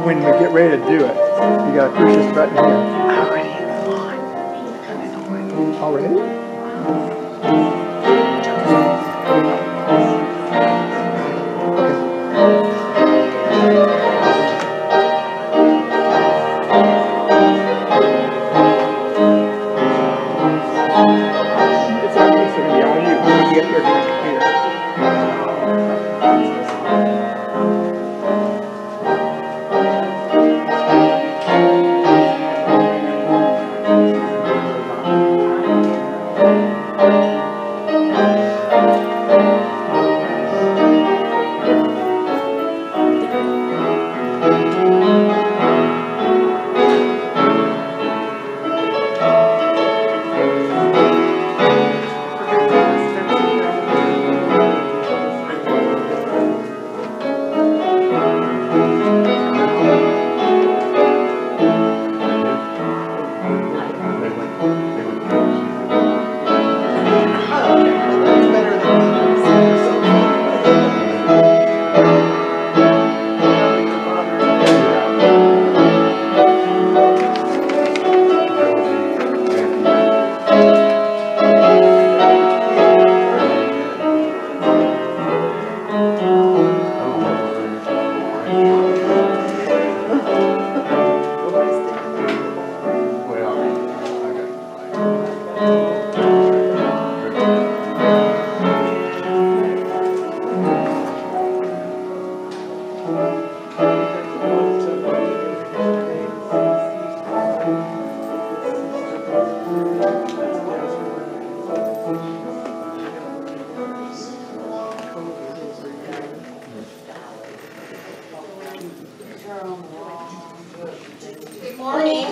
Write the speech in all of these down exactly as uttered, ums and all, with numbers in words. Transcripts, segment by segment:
when we get ready to do it, you gotta push this button here. Already? Already? Good morning.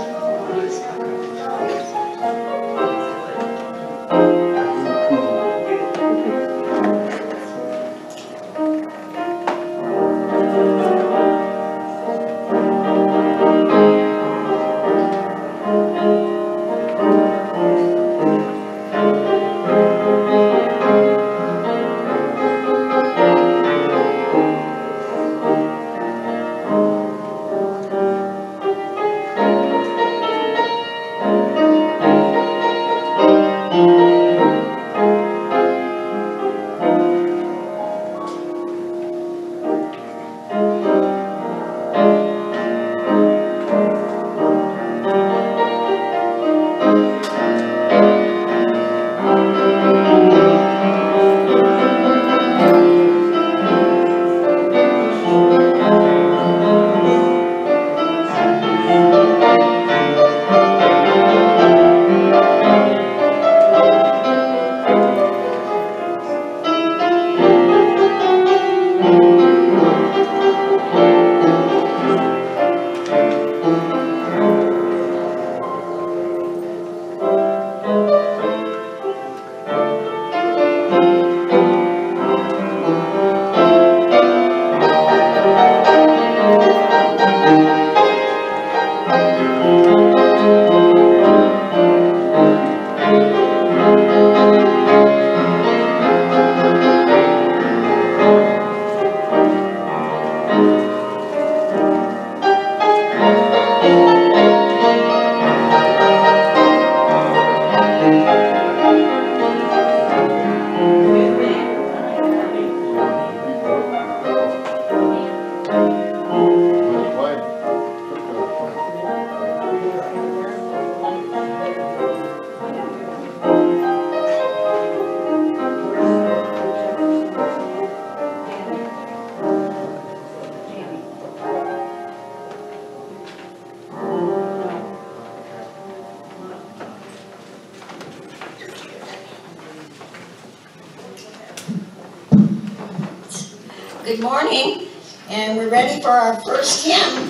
Good morning, and we're ready for our first hymn.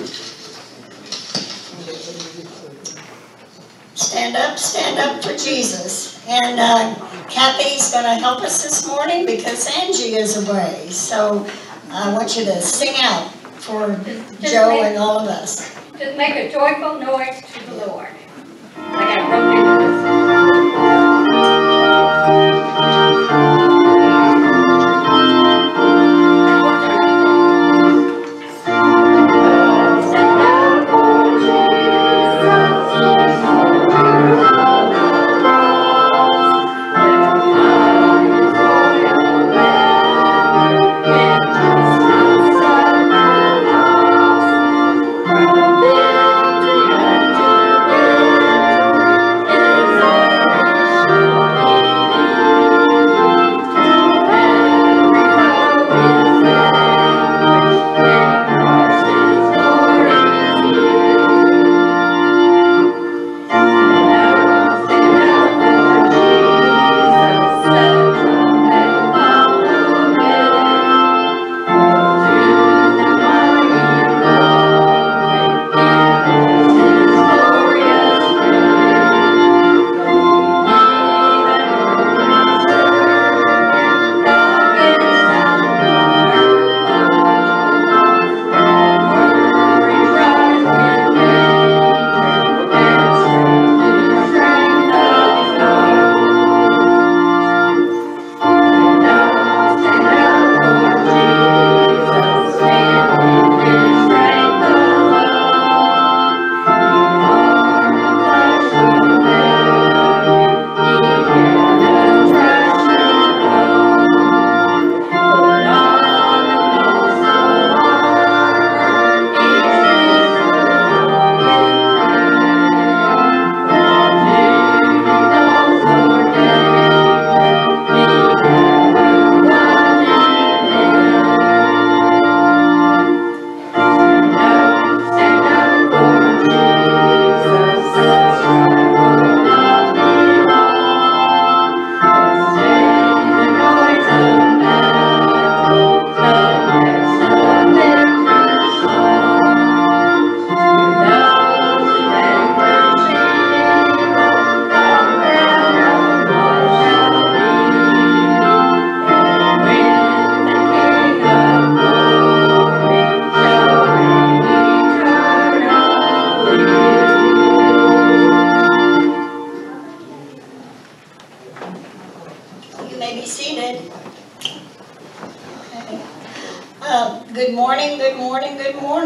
Stand up, stand up for Jesus. And uh, Kathy's going to help us this morning because Angie is away. So I want you to sing out for just Joe make, and all of us. Just make a joyful noise to the Lord. I got broken into this.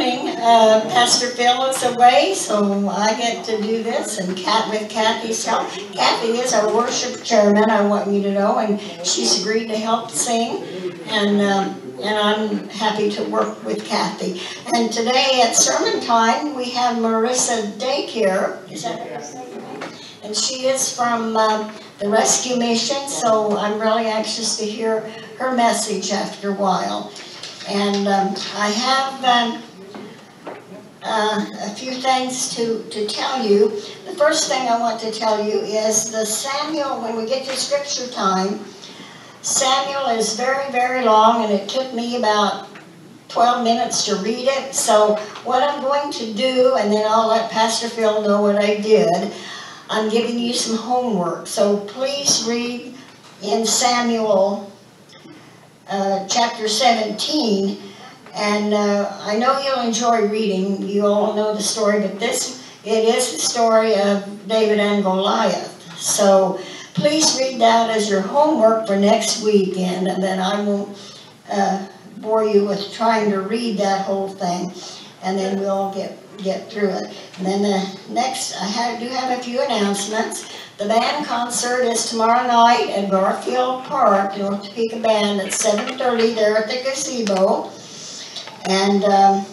morning, uh, Pastor Phil is away, so I get to do this, and Kat, with Kathy's help. Kathy is our worship chairman, I want you to know, and she's agreed to help sing, and um, and I'm happy to work with Kathy. And today at sermon time, we have Marissa Daycare. Is that her name? And she is from uh, the Rescue Mission, so I'm really anxious to hear her message after a while. And um, I have um, uh, a few things to, to tell you. The first thing I want to tell you is the Samuel, when we get to scripture time, Samuel is very, very long, and it took me about twelve minutes to read it. So what I'm going to do, and then I'll let Pastor Phil know what I did, I'm giving you some homework. So please read in Samuel uh, chapter seventeen. And uh, I know you'll enjoy reading. You all know the story, but this, it is the story of David and Goliath. So please read that as your homework for next weekend, and then I won't uh, bore you with trying to read that whole thing, and then we'll get, get through it. And then the next, I have, do have a few announcements. The band concert is tomorrow night at Garfield Park, North Topeka Band, at seven thirty there at the gazebo. And um,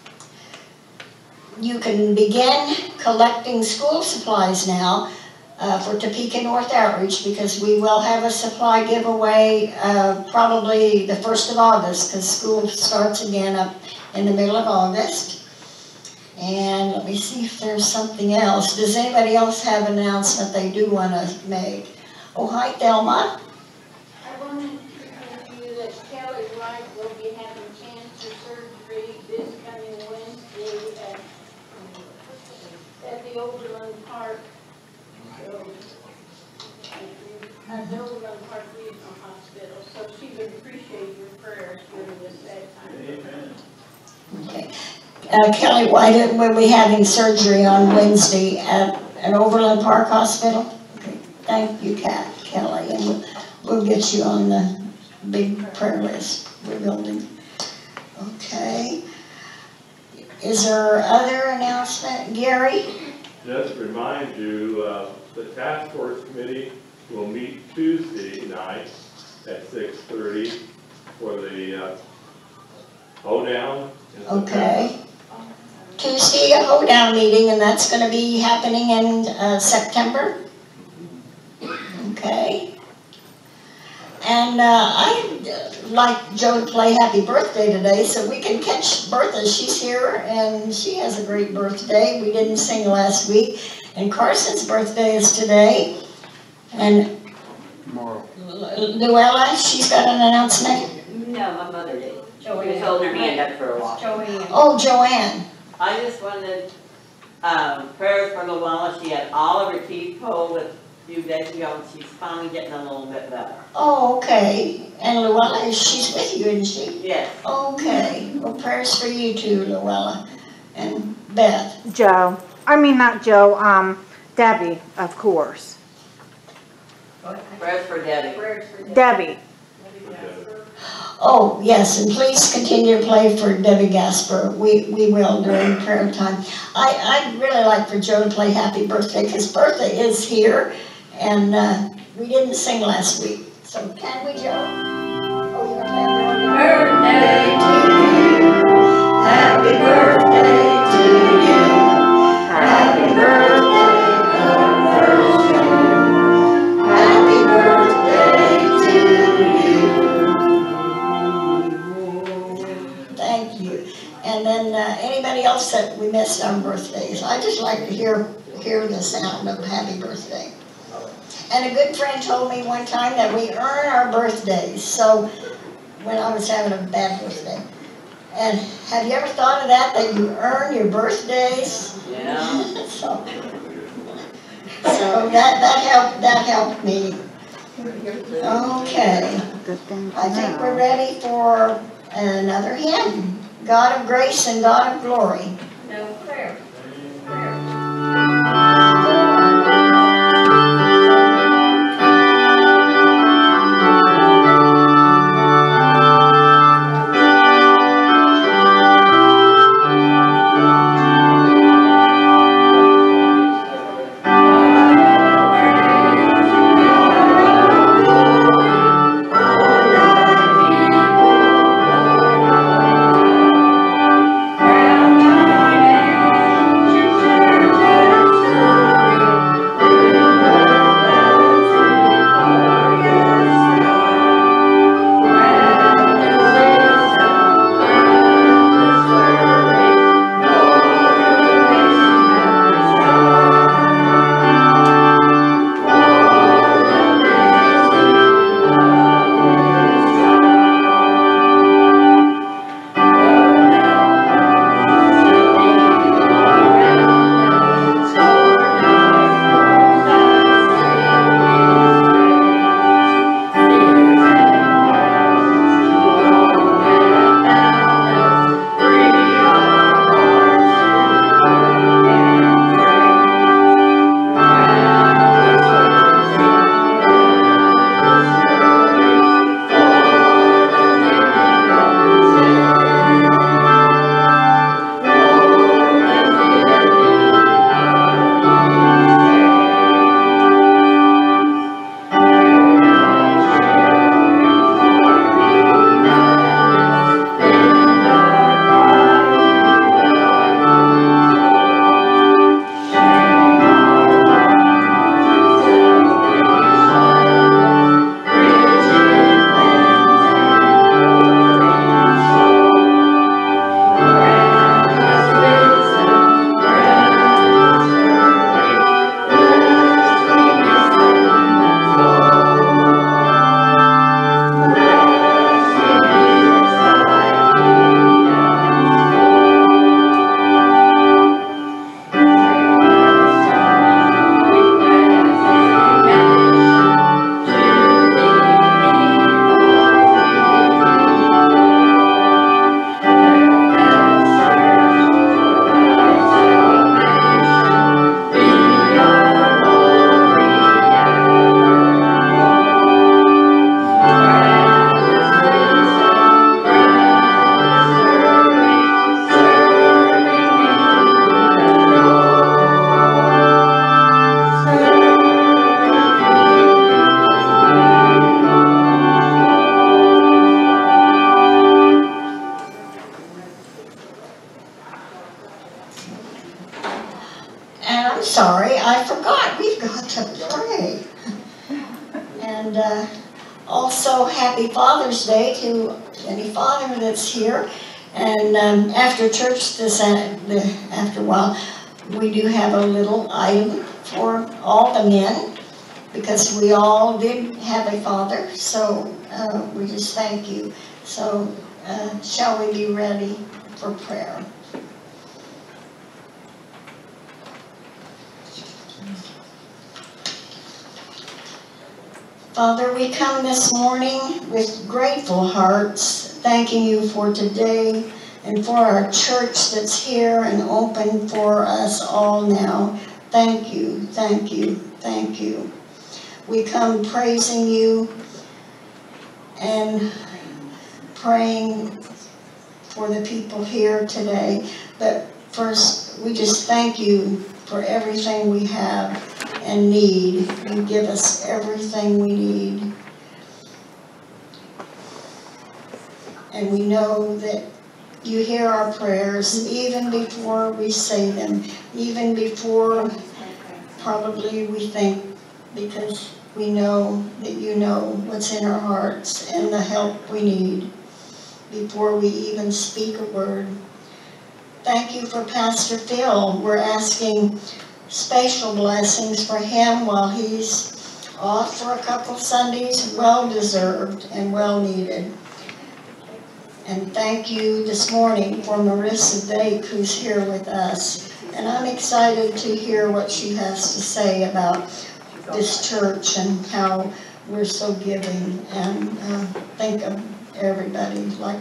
you can begin collecting school supplies now uh, for Topeka North Outreach, because we will have a supply giveaway uh, probably the first of August, because school starts again up in the middle of August. And let me see if there's something else. Does anybody else have an announcement they do want to make? Oh, hi, Thelma. I wanted to tell you that Kelly Wright will be having cancer surgery this coming Wednesday at, at the Overland Park, so, at the Overland Park Regional Hospital. So she would appreciate your prayers during this sad time. Okay. Uh, Kelly White will be having surgery on Wednesday at an Overland Park Hospital. Okay. Thank you, Kat, Kelly, and we'll, we'll get you on the big prayer list we're building. Okay. Is there other announcement, Gary? Just remind you, uh, the task force committee will meet Tuesday night at six thirty for the uh, hoedown. Okay. Tuesday, a hoedown meeting, and that's going to be happening in uh, September. Okay. And uh, I'd like Joe to play happy birthday today, so we can catch Bertha. She's here, and she has a great birthday. We didn't sing last week. And Carson's birthday is today. And Tomorrow. Luella, she's got an announcement. No, my mother did. She was Joanne. holding her hand up for a while. Joanne. Oh, Joanne. I just wanted um, prayers for Luella. She had all of her teeth pulled a few days ago, and she's finally getting a little bit better. Oh, okay. And Luella, she's with you, isn't she? Yes. Okay. Well, prayers for you too, Luella. And Beth. Joe. I mean, not Joe, um, Debbie, of course. Prayers for Debbie. Prayers for Debbie. Oh, yes, and please continue to play for Debbie Gasper. We, we will during prayer time. I, I'd really like for Joe to play Happy Birthday, because Bertha is here, and uh, we didn't sing last week. So can we, Joe? Oh, you're going to play Happy Birthday to you. Happy birthday to you. Happy birthday, the first year. Happy birthday to you. Thank you. And then uh, anybody else that we missed on birthdays, I just like to hear hear the sound of happy birthday. And a good friend told me one time that we earn our birthdays. So when I was having a bad birthday. And have you ever thought of that, that you earn your birthdays? Yeah. so so that, that helped that helped me. Okay. Good thing to I think know. we're ready for another hymn. God of grace and God of glory. No prayer. Prayer. God I'm sorry, I forgot, we've got to pray. And uh, also, happy Father's Day to any father that's here. And um, after church this, uh, the, after a while, we do have a little item for all the men, because we all did have a father, so uh, we just thank you. So, uh, shall we be ready for prayer? Father, we come this morning with grateful hearts, thanking you for today and for our church that's here and open for us all now. Thank you, thank you, thank you. We come praising you and praying for the people here today. But first, we just thank you for everything we have and need. You give us everything we need. And we know that you hear our prayers even before we say them, even before probably we think, because we know that you know what's in our hearts and the help we need before we even speak a word. Thank you for Pastor Phil. We're asking special blessings for him while he's off for a couple Sundays, well deserved and well needed. And thank you this morning for Marissa Dake, who's here with us. And I'm excited to hear what she has to say about this church and how we're so giving. And uh, think of everybody, like,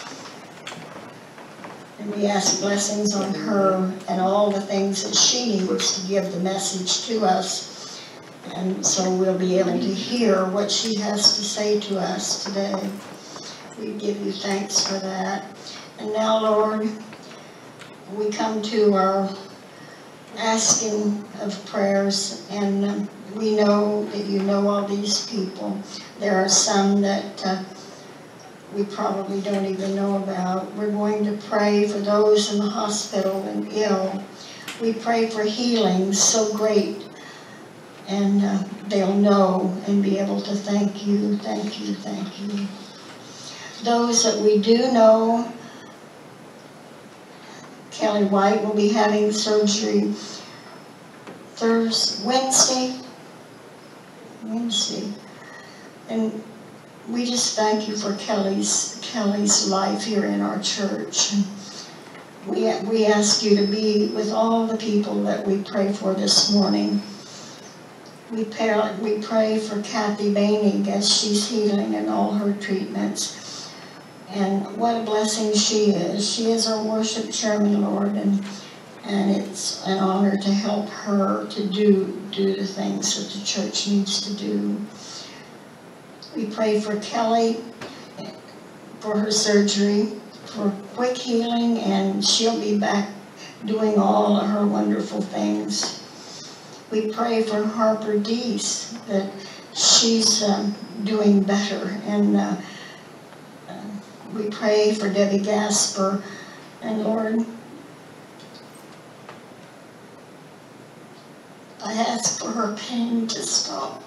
and we ask blessings on her and all the things that she needs to give the message to us. And so we'll be able to hear what she has to say to us today. We give you thanks for that. And now, Lord, we come to our asking of prayers, and um, we know that you know all these people. There are some that uh, we probably don't even know about. We're going to pray for those in the hospital and ill. We pray for healing so great, and uh, they'll know and be able to thank you, thank you, thank you. Those that we do know, Kelly White will be having surgery Thursday, Wednesday, Wednesday, and we just thank you for Kelly's Kelly's life here in our church. We we ask you to be with all the people that we pray for this morning. We pray we pray for Kathy Baining as she's healing in all her treatments. And what a blessing she is. She is our worship chairman, Lord, and and it's an honor to help her to do, do the things that the church needs to do. We pray for Kelly, for her surgery, for quick healing, and she'll be back doing all of her wonderful things. We pray for Harper Deese, that she's um, doing better, and uh, we pray for Debbie Gasper, and Lord, I ask for her pain to stop.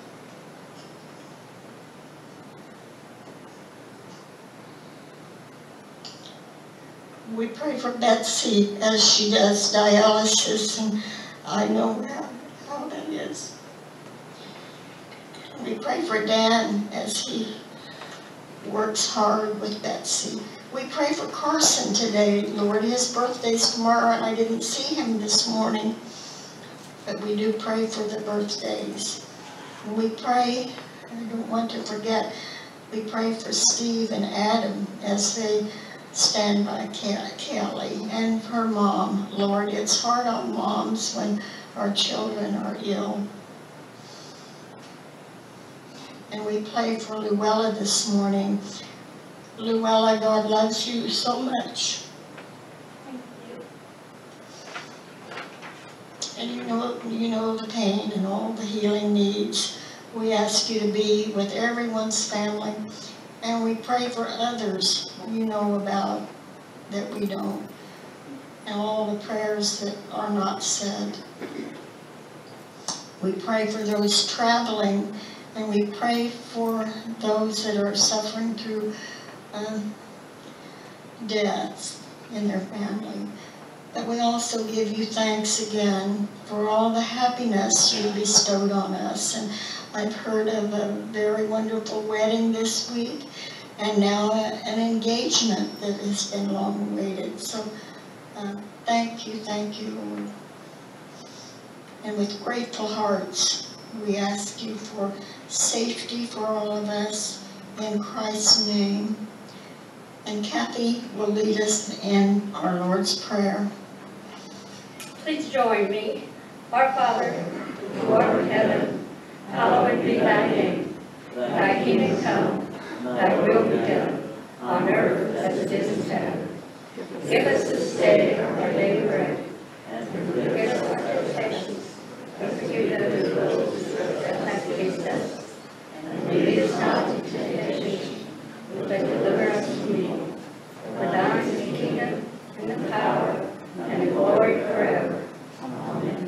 We pray for Betsy as she does dialysis, and I know how, how that is. We pray for Dan as he works hard with Betsy. We pray for Carson today, Lord. His birthday's tomorrow, and I didn't see him this morning. But we do pray for the birthdays. And we pray, I don't want to forget, we pray for Steve and Adam as they stand by Kelly and her mom. Lord, it's hard on moms when our children are ill. And we pray for Luella this morning. Luella, God loves you so much. Thank you. And you know, you know the pain and all the healing needs. We ask you to be with everyone's family. And we pray for others you know about that we don't. And all the prayers that are not said. We pray for those traveling, and we pray for those that are suffering through um, deaths in their family. But we also give you thanks again for all the happiness you bestowed on us. And I've heard of a very wonderful wedding this week, and now a, an engagement that has been long awaited. So uh, thank you, thank you, Lord. And with grateful hearts, we ask you for safety for all of us in Christ's name. And Kathy will lead us in our Lord's Prayer. Please join me. Our Father, who art in heaven, hallowed be thy name. Thy kingdom come, thy will be done, on earth as it is in heaven. Give us this day our daily bread, and forgive us our trespasses, and forgive those who trespass against us. And lead us not into temptation, but deliver us from evil. For thine is the kingdom, and the power, and the glory forever. Amen.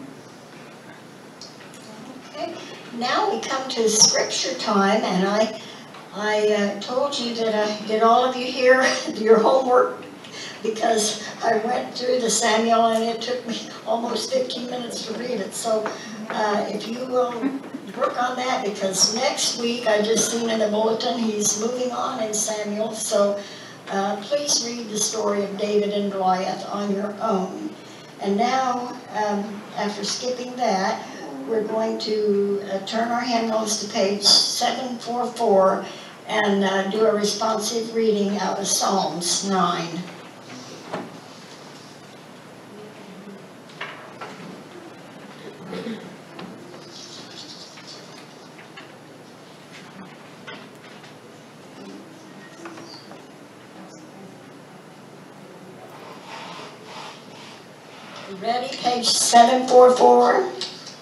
Okay, now we come to scripture time, and I, I uh, told you that I did all of you here your homework, because I went through the Samuel and it took me almost fifteen minutes to read it. So uh, if you will work on that, because next week I just seen in the bulletin he's moving on in Samuel. So uh, please read the story of David and Goliath on your own. And now, um, after skipping that, we're going to uh, turn our hymnals to page seven forty-four and uh, do a responsive reading out of Psalms nine. Ready? Page seven forty-four.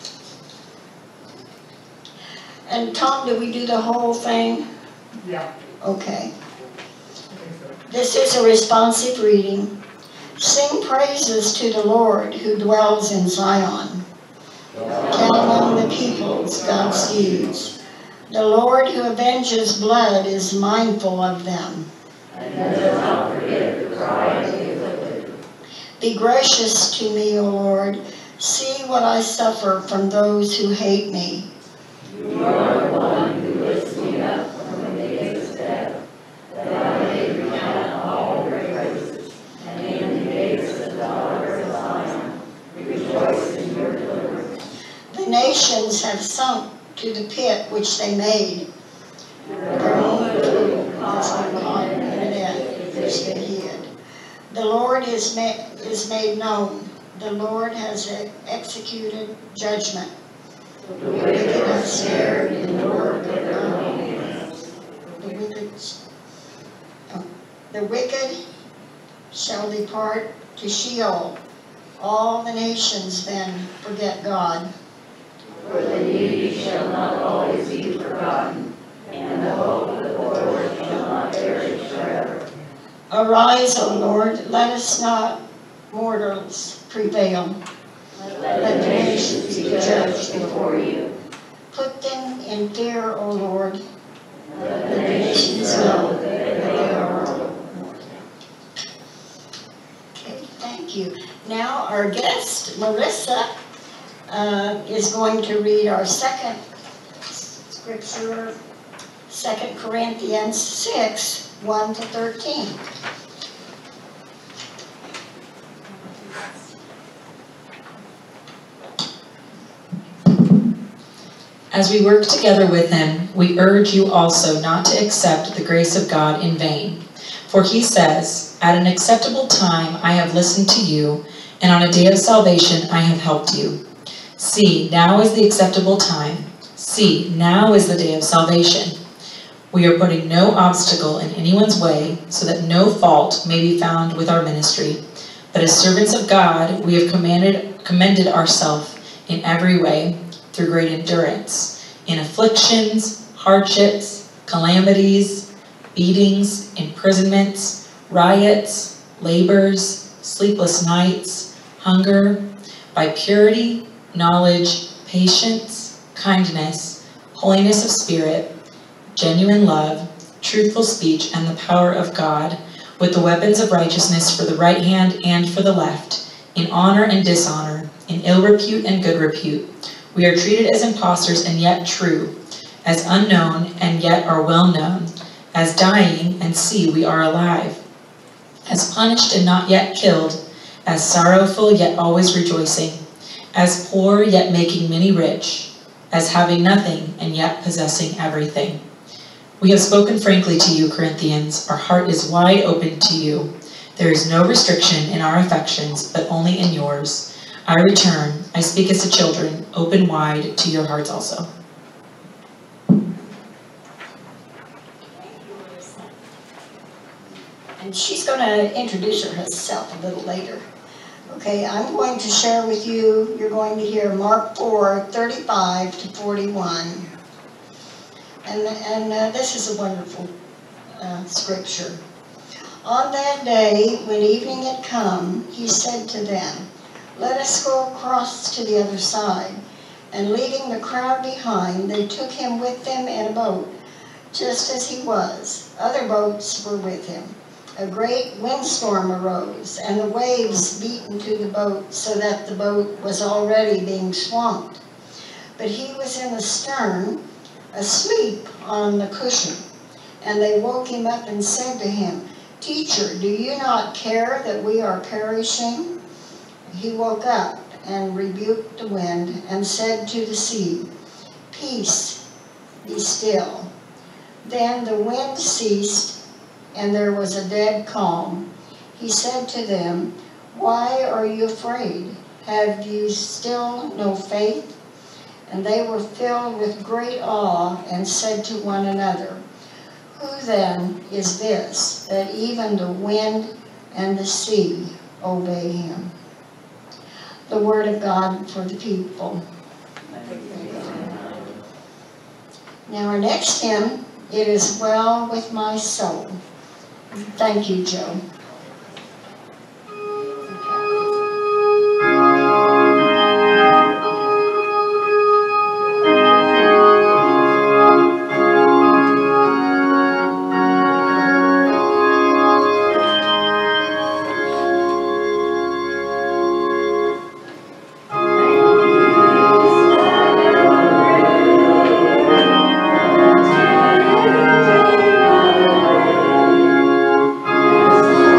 And Tom, did we do the whole thing? Yeah. Okay. This is a responsive reading. Sing praises to the Lord who dwells in Zion. Tell among the peoples God's deeds. The Lord who avenges blood is mindful of them. And does not forget the cry of the afflicted. Be gracious to me, O Lord. See what I suffer from those who hate me. You are the one who lifts me up from the gates of death, that I may recount all your praises, and in the gates of the daughter of Zion, rejoice in your deliverance. The nations have sunk to the pit which they made. Their own food has been caught in a net which they hid. The Lord is, ma is made known. The Lord has executed judgment. The wicked are snared in the work of their own hands. The wicked, oh, the wicked shall depart to Sheol. All the nations then forget God. For the needy shall not always be forgotten, and the hope of the poor shall not perish forever. Arise, O Lord, let us not mortals prevail. Let the nations be judged before you. Put them in fear, O Lord. Let the nations know that they are Lord. Okay, thank you. Now our guest, Marissa, uh, is going to read our second scripture, Second Corinthians six, one to thirteen. As we work together with him, we urge you also not to accept the grace of God in vain. For he says, "At an acceptable time I have listened to you, and on a day of salvation I have helped you. See, now is the acceptable time. See, now is the day of salvation. We are putting no obstacle in anyone's way, so that no fault may be found with our ministry. But as servants of God, we have commanded, commended ourselves in every way, through great endurance, in afflictions, hardships, calamities, beatings, imprisonments, riots, labors, sleepless nights, hunger, by purity, knowledge, patience, kindness, holiness of spirit, genuine love, truthful speech, and the power of God, with the weapons of righteousness for the right hand and for the left, in honor and dishonor, in ill repute and good repute. We are treated as impostors and yet true, as unknown and yet are well known, as dying and see we are alive, as punished and not yet killed, as sorrowful yet always rejoicing, as poor yet making many rich, as having nothing and yet possessing everything. We have spoken frankly to you, Corinthians. Our heart is wide open to you. There is no restriction in our affections, but only in yours. I return, I speak as to children, open wide to your hearts also. And she's going to introduce herself a little later. Okay, I'm going to share with you, you're going to hear Mark four, thirty-five to forty-one. And, and uh, this is a wonderful uh, scripture. On that day, when evening had come, he said to them, "Let us go across to the other side." And leaving the crowd behind, they took him with them in a boat, just as he was. Other boats were with him. A great windstorm arose, and the waves beat into the boat, so that the boat was already being swamped. But he was in the stern, asleep on the cushion. And they woke him up and said to him, "Teacher, do you not care that we are perishing?" He woke up and rebuked the wind and said to the sea, "Peace, be still." Then the wind ceased, and there was a dead calm. He said to them, "Why are you afraid? Have you still no faith?" And they were filled with great awe and said to one another, "Who then is this, that even the wind and the sea obey him?" The word of God for the people. Now our next hymn, "It Is Well With My Soul." Thank you, Joe. Thank you.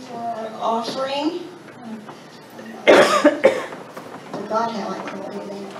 for our offering. I forgot how I called it in.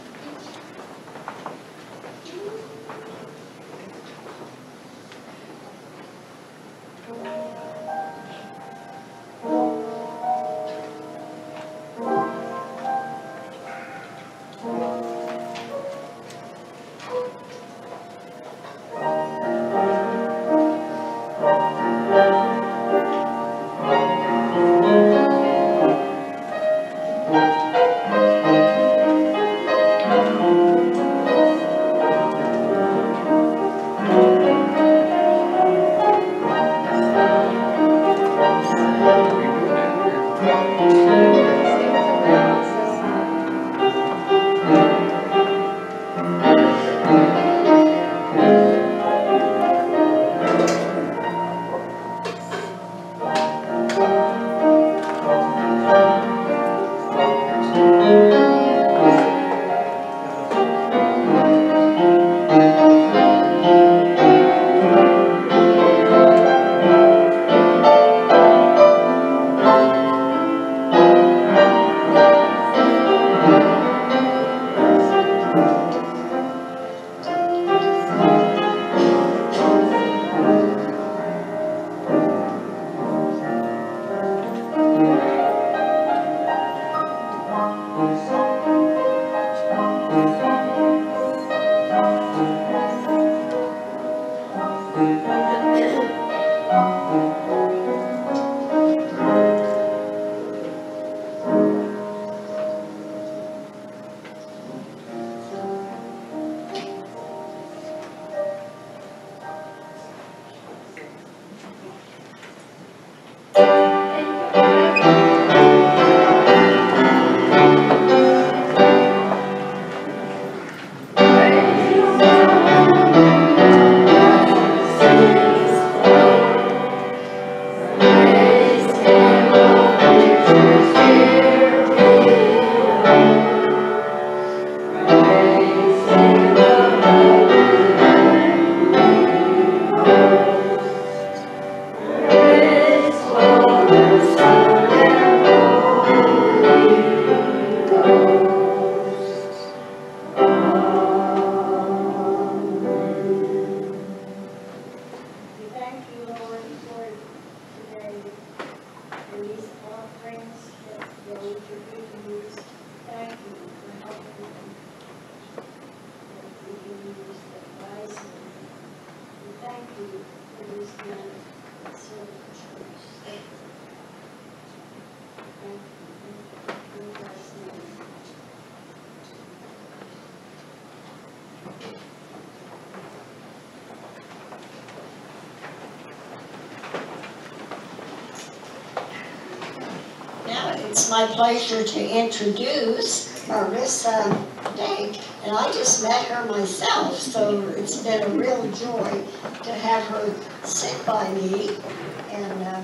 It's my pleasure to introduce Marissa Dake, and I just met her myself, so it's been a real joy to have her sit by me, and uh,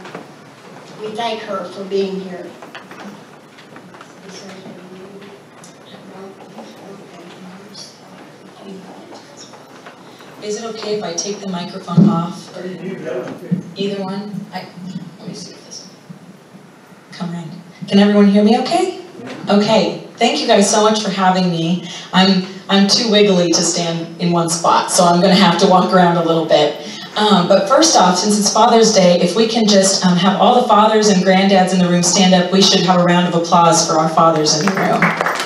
we thank her for being here. Is it okay if I take the microphone off? Either one? I, let me see if this one. Come around. Can everyone hear me okay? Okay. Thank you guys so much for having me. I'm I'm too wiggly to stand in one spot, so I'm going to have to walk around a little bit. Um, but first off, since it's Father's Day, if we can just um, have all the fathers and granddads in the room stand up, we should have a round of applause for our fathers in the room.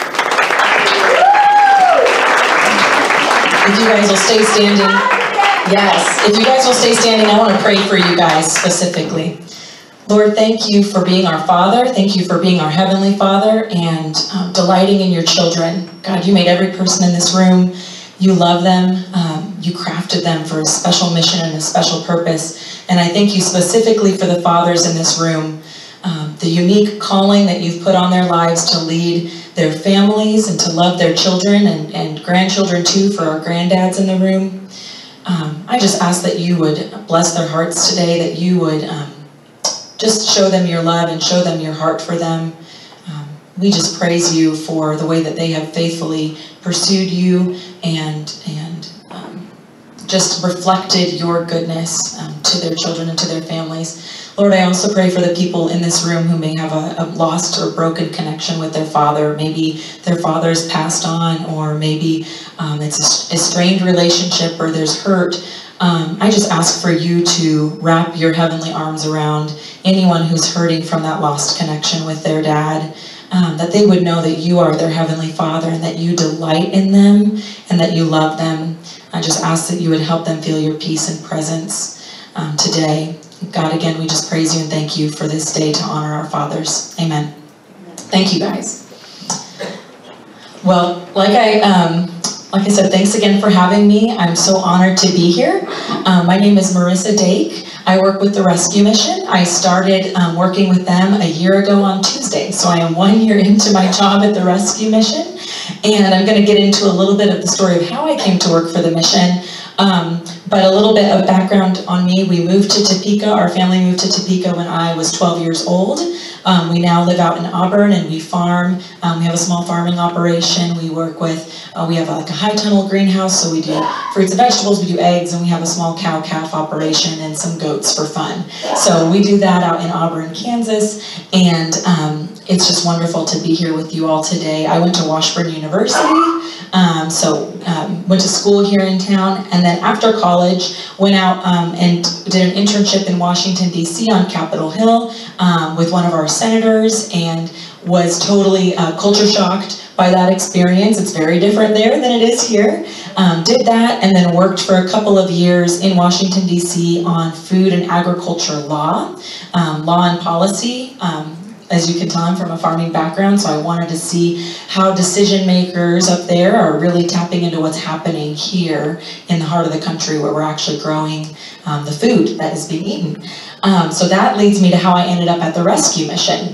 If you guys will stay standing, yes, if you guys will stay standing, I want to pray for you guys specifically. Lord, thank you for being our Father. Thank you for being our Heavenly Father and um, delighting in your children. God, you made every person in this room. You love them. Um, you crafted them for a special mission and a special purpose. And I thank you specifically for the fathers in this room, um, the unique calling that you've put on their lives to lead their families and to love their children and, and grandchildren too, for our granddads in the room. Um, I just ask that you would bless their hearts today, that you would um, just show them your love and show them your heart for them. Um, we just praise you for the way that they have faithfully pursued you and, and um, just reflected your goodness um, to their children and to their families. Lord, I also pray for the people in this room who may have a, a lost or broken connection with their father. Maybe their father's passed on, or maybe um, it's a, a strained relationship, or there's hurt. Um, I just ask for you to wrap your heavenly arms around anyone who's hurting from that lost connection with their dad, um, that they would know that you are their heavenly Father and that you delight in them and that you love them. I just ask that you would help them feel your peace and presence um, today. God, again, we just praise you and thank you for this day to honor our fathers. Amen. Thank you, guys. Well, like I... Um, Like I said, thanks again for having me. I'm so honored to be here. Um, my name is Marissa Dake. I work with the Rescue Mission. I started um, working with them a year ago on Tuesday, so I am one year into my job at the Rescue Mission, and I'm going to get into a little bit of the story of how I came to work for the mission. Um, but a little bit of background on me. We moved to Topeka. Our family moved to Topeka when I was twelve years old. Um, we now live out in Auburn, and we farm. Um, we have a small farming operation. We work with, uh, we have like a high tunnel greenhouse, so we do fruits and vegetables, we do eggs, and we have a small cow-calf operation and some goats for fun. So we do that out in Auburn, Kansas, and um, it's just wonderful to be here with you all today. I went to Washburn University, um, so um, went to school here in town, and then after college, went out um, and did an internship in Washington, D C on Capitol Hill um, with one of our senators, and was totally uh, culture shocked by that experience. It's very different there than it is here. Um, did that, and then worked for a couple of years in Washington, D C on food and agriculture law, um, law and policy. Um, As you can tell, I'm from a farming background, so I wanted to see how decision makers up there are really tapping into what's happening here in the heart of the country, where we're actually growing um, the food that is being eaten. Um, so that leads me to how I ended up at the Rescue Mission.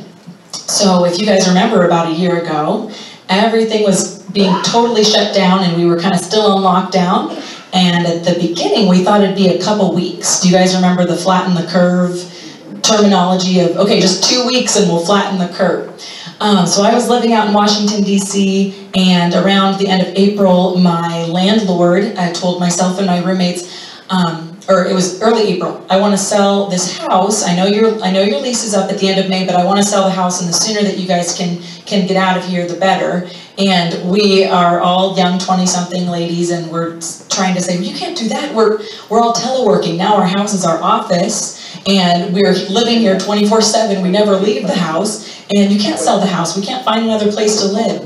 So if you guys remember, about a year ago, everything was being totally shut down and we were kind of still on lockdown. And at the beginning, we thought it'd be a couple weeks. Do you guys remember the flatten the curve terminology of, okay, just two weeks and we'll flatten the curve? Um, so I was living out in Washington, D C, and around the end of April, my landlord, I told myself and my roommates, um, or it was early April, I want to sell this house. I know your I know your lease is up at the end of May, but I want to sell the house, and the sooner that you guys can can get out of here, the better. And we are all young twenty-something ladies, and we're trying to say, well, you can't do that. We're we're all teleworking now. Our house is our office, and we're living here twenty-four seven. We never leave the house, and you can't sell the house. We can't find another place to live.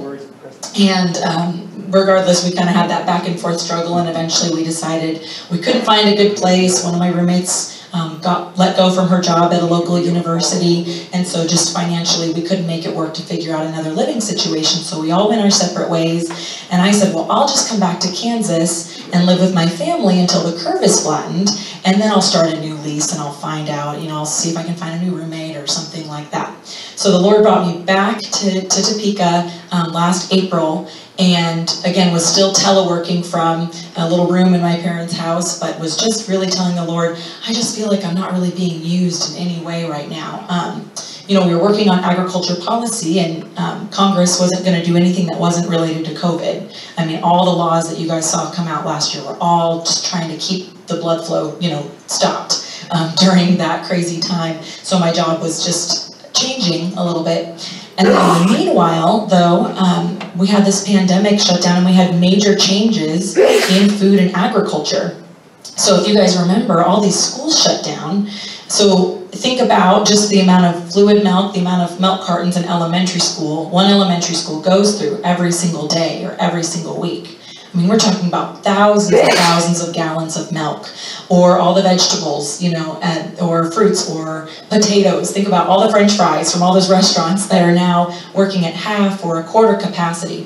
And um, regardless, we kind of had that back and forth struggle, and eventually we decided we couldn't find a good place. One of my roommates um, got let go from her job at a local university, and so just financially we couldn't make it work to figure out another living situation, so we all went our separate ways. And I said, well, I'll just come back to Kansas and live with my family until the curve is flattened, and then I'll start a new lease and I'll find out, you know, I'll see if I can find a new roommate or something like that. So the Lord brought me back to, to Topeka um, last April, and again was still teleworking from a little room in my parents' house, but was just really telling the Lord, I just feel like I'm not really being used in any way right now. Um, you know, we were working on agriculture policy, and um, Congress wasn't going to do anything that wasn't related to COVID. I mean, all the laws that you guys saw come out last year were all just trying to keep the blood flow, you know, stopped um, during that crazy time. So my job was just changing a little bit. And then in the meanwhile, though, um, we had this pandemic shut down, and we had major changes in food and agriculture. So if you guys remember, all these schools shut down. So think about just the amount of fluid milk, the amount of milk cartons in elementary school, one elementary school goes through every single day or every single week. I mean, we're talking about thousands and thousands of gallons of milk, or all the vegetables, you know, and, or fruits, or potatoes. Think about all the French fries from all those restaurants that are now working at half or a quarter capacity.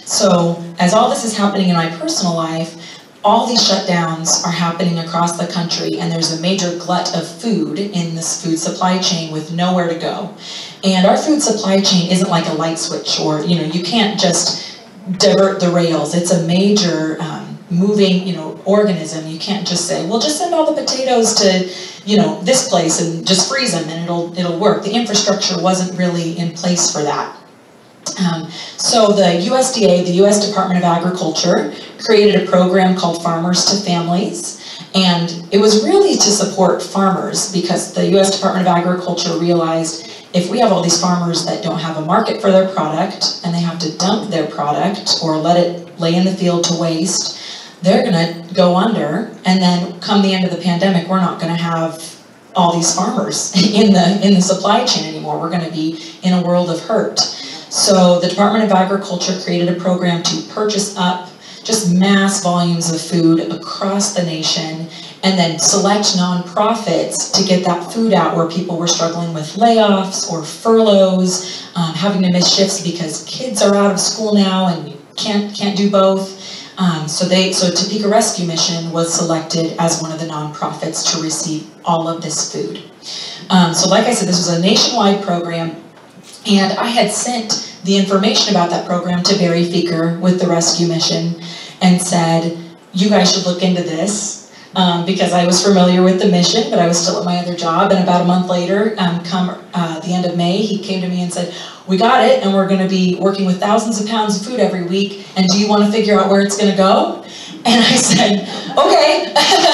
So as all this is happening in my personal life, all these shutdowns are happening across the country, and there's a major glut of food in this food supply chain with nowhere to go. And our food supply chain isn't like a light switch, or, you know, you can't just divert the rails. It's a major um, moving, you know, organism. You can't just say, well, just send all the potatoes to, you know, this place and just freeze them and it'll it'll work. The infrastructure wasn't really in place for that. Um, so the U S D A, the U S Department of Agriculture, created a program called Farmers to Families, and it was really to support farmers because the U S Department of Agriculture realized if we have all these farmers that don't have a market for their product and they have to dump their product or let it lay in the field to waste, they're gonna go under, and then come the end of the pandemic, we're not gonna have all these farmers in the in the supply chain anymore. We're gonna be in a world of hurt. So the Department of Agriculture created a program to purchase up just mass volumes of food across the nation, and then select nonprofits to get that food out where people were struggling with layoffs or furloughs, um, having to miss shifts because kids are out of school now and you can't can't do both. Um, so they so Topeka Rescue Mission was selected as one of the nonprofits to receive all of this food. Um, so like I said, this was a nationwide program, and I had sent the information about that program to Barry Feaker with the Rescue Mission and said, you guys should look into this, um, because I was familiar with the mission, but I was still at my other job. And about a month later, um, come uh, the end of May, he came to me and said, we got it, and we're going to be working with thousands of pounds of food every week, and do you want to figure out where it's going to go? And I said, okay.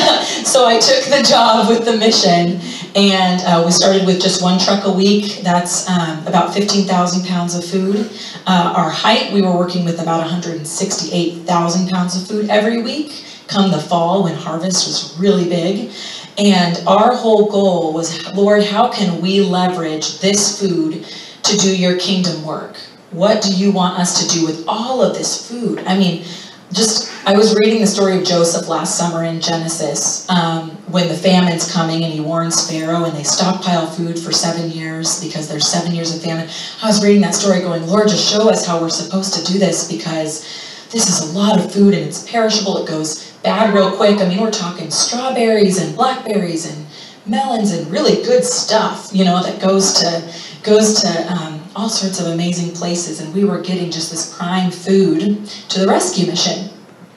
So I took the job with the mission, and uh, we started with just one truck a week. That's um, about fifteen thousand pounds of food. Uh, our height, we were working with about one hundred sixty-eight thousand pounds of food every week, come the fall when harvest was really big. And our whole goal was, Lord, how can we leverage this food to do your kingdom work? What do you want us to do with all of this food? I mean, just, I was reading the story of Joseph last summer in Genesis, um, when the famine's coming and he warns Pharaoh and they stockpile food for seven years because there's seven years of famine. I was reading that story going, Lord, just show us how we're supposed to do this, because this is a lot of food and it's perishable. It goes bad real quick. I mean, we're talking strawberries and blackberries and melons and really good stuff, you know, that goes to, goes to, um, all sorts of amazing places, and we were getting just this prime food to the rescue mission.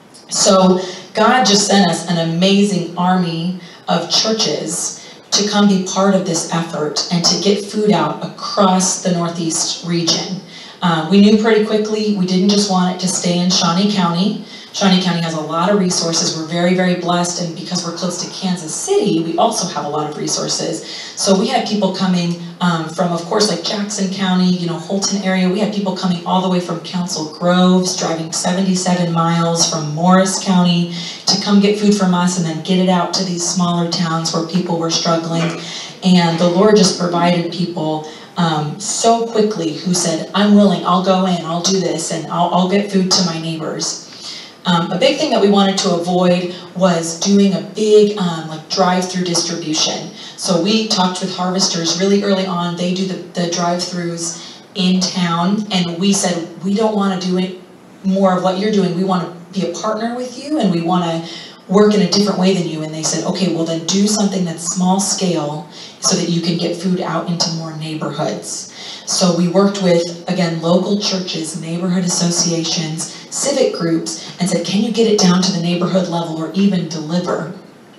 So God just sent us an amazing army of churches to come be part of this effort and to get food out across the Northeast region. Uh, we knew pretty quickly we didn't just want it to stay in Shawnee County. Shawnee County has a lot of resources. We're very, very blessed, and because we're close to Kansas City, we also have a lot of resources. So we had people coming um, from, of course, like Jackson County, you know, Holton area. We had people coming all the way from Council Groves, driving seventy-seven miles from Morris County to come get food from us and then get it out to these smaller towns where people were struggling. And the Lord just provided people um, so quickly who said, I'm willing, I'll go in, I'll do this, and I'll, I'll get food to my neighbors. Um, a big thing that we wanted to avoid was doing a big um, like drive-through distribution. So we talked with harvesters really early on. They do the, the drive-throughs in town, and we said, we don't want to do it more of what you're doing. We want to be a partner with you, and we want to work in a different way than you. And they said, okay, well then do something that's small scale so that you can get food out into more neighborhoods. So we worked with, again, local churches, neighborhood associations, civic groups, and said, can you get it down to the neighborhood level or even deliver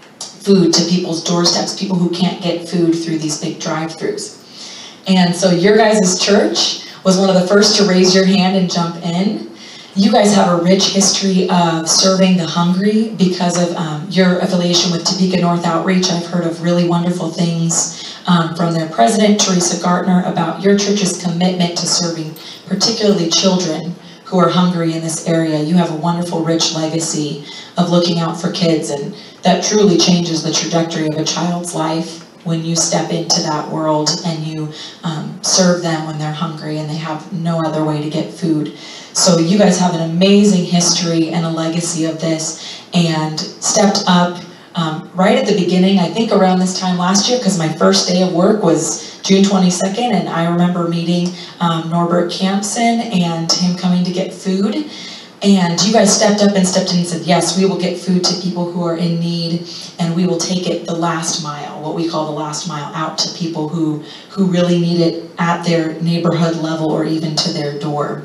food to people's doorsteps, people who can't get food through these big drive-throughs. And so your guys' church was one of the first to raise your hand and jump in. You guys have a rich history of serving the hungry because of um, your affiliation with Topeka North Outreach. I've heard of really wonderful things um, from their president, Teresa Gartner, about your church's commitment to serving particularly children who are hungry in this area. You have a wonderful, rich legacy of looking out for kids, and that truly changes the trajectory of a child's life when you step into that world and you um, serve them when they're hungry and they have no other way to get food. So you guys have an amazing history and a legacy of this, and stepped up um, right at the beginning, I think around this time last year, because my first day of work was June twenty-second, and I remember meeting um, Norbert Campson and him coming to get food. And you guys stepped up and stepped in and said, yes, we will get food to people who are in need, and we will take it the last mile, what we call the last mile, out to people who, who really need it at their neighborhood level or even to their door.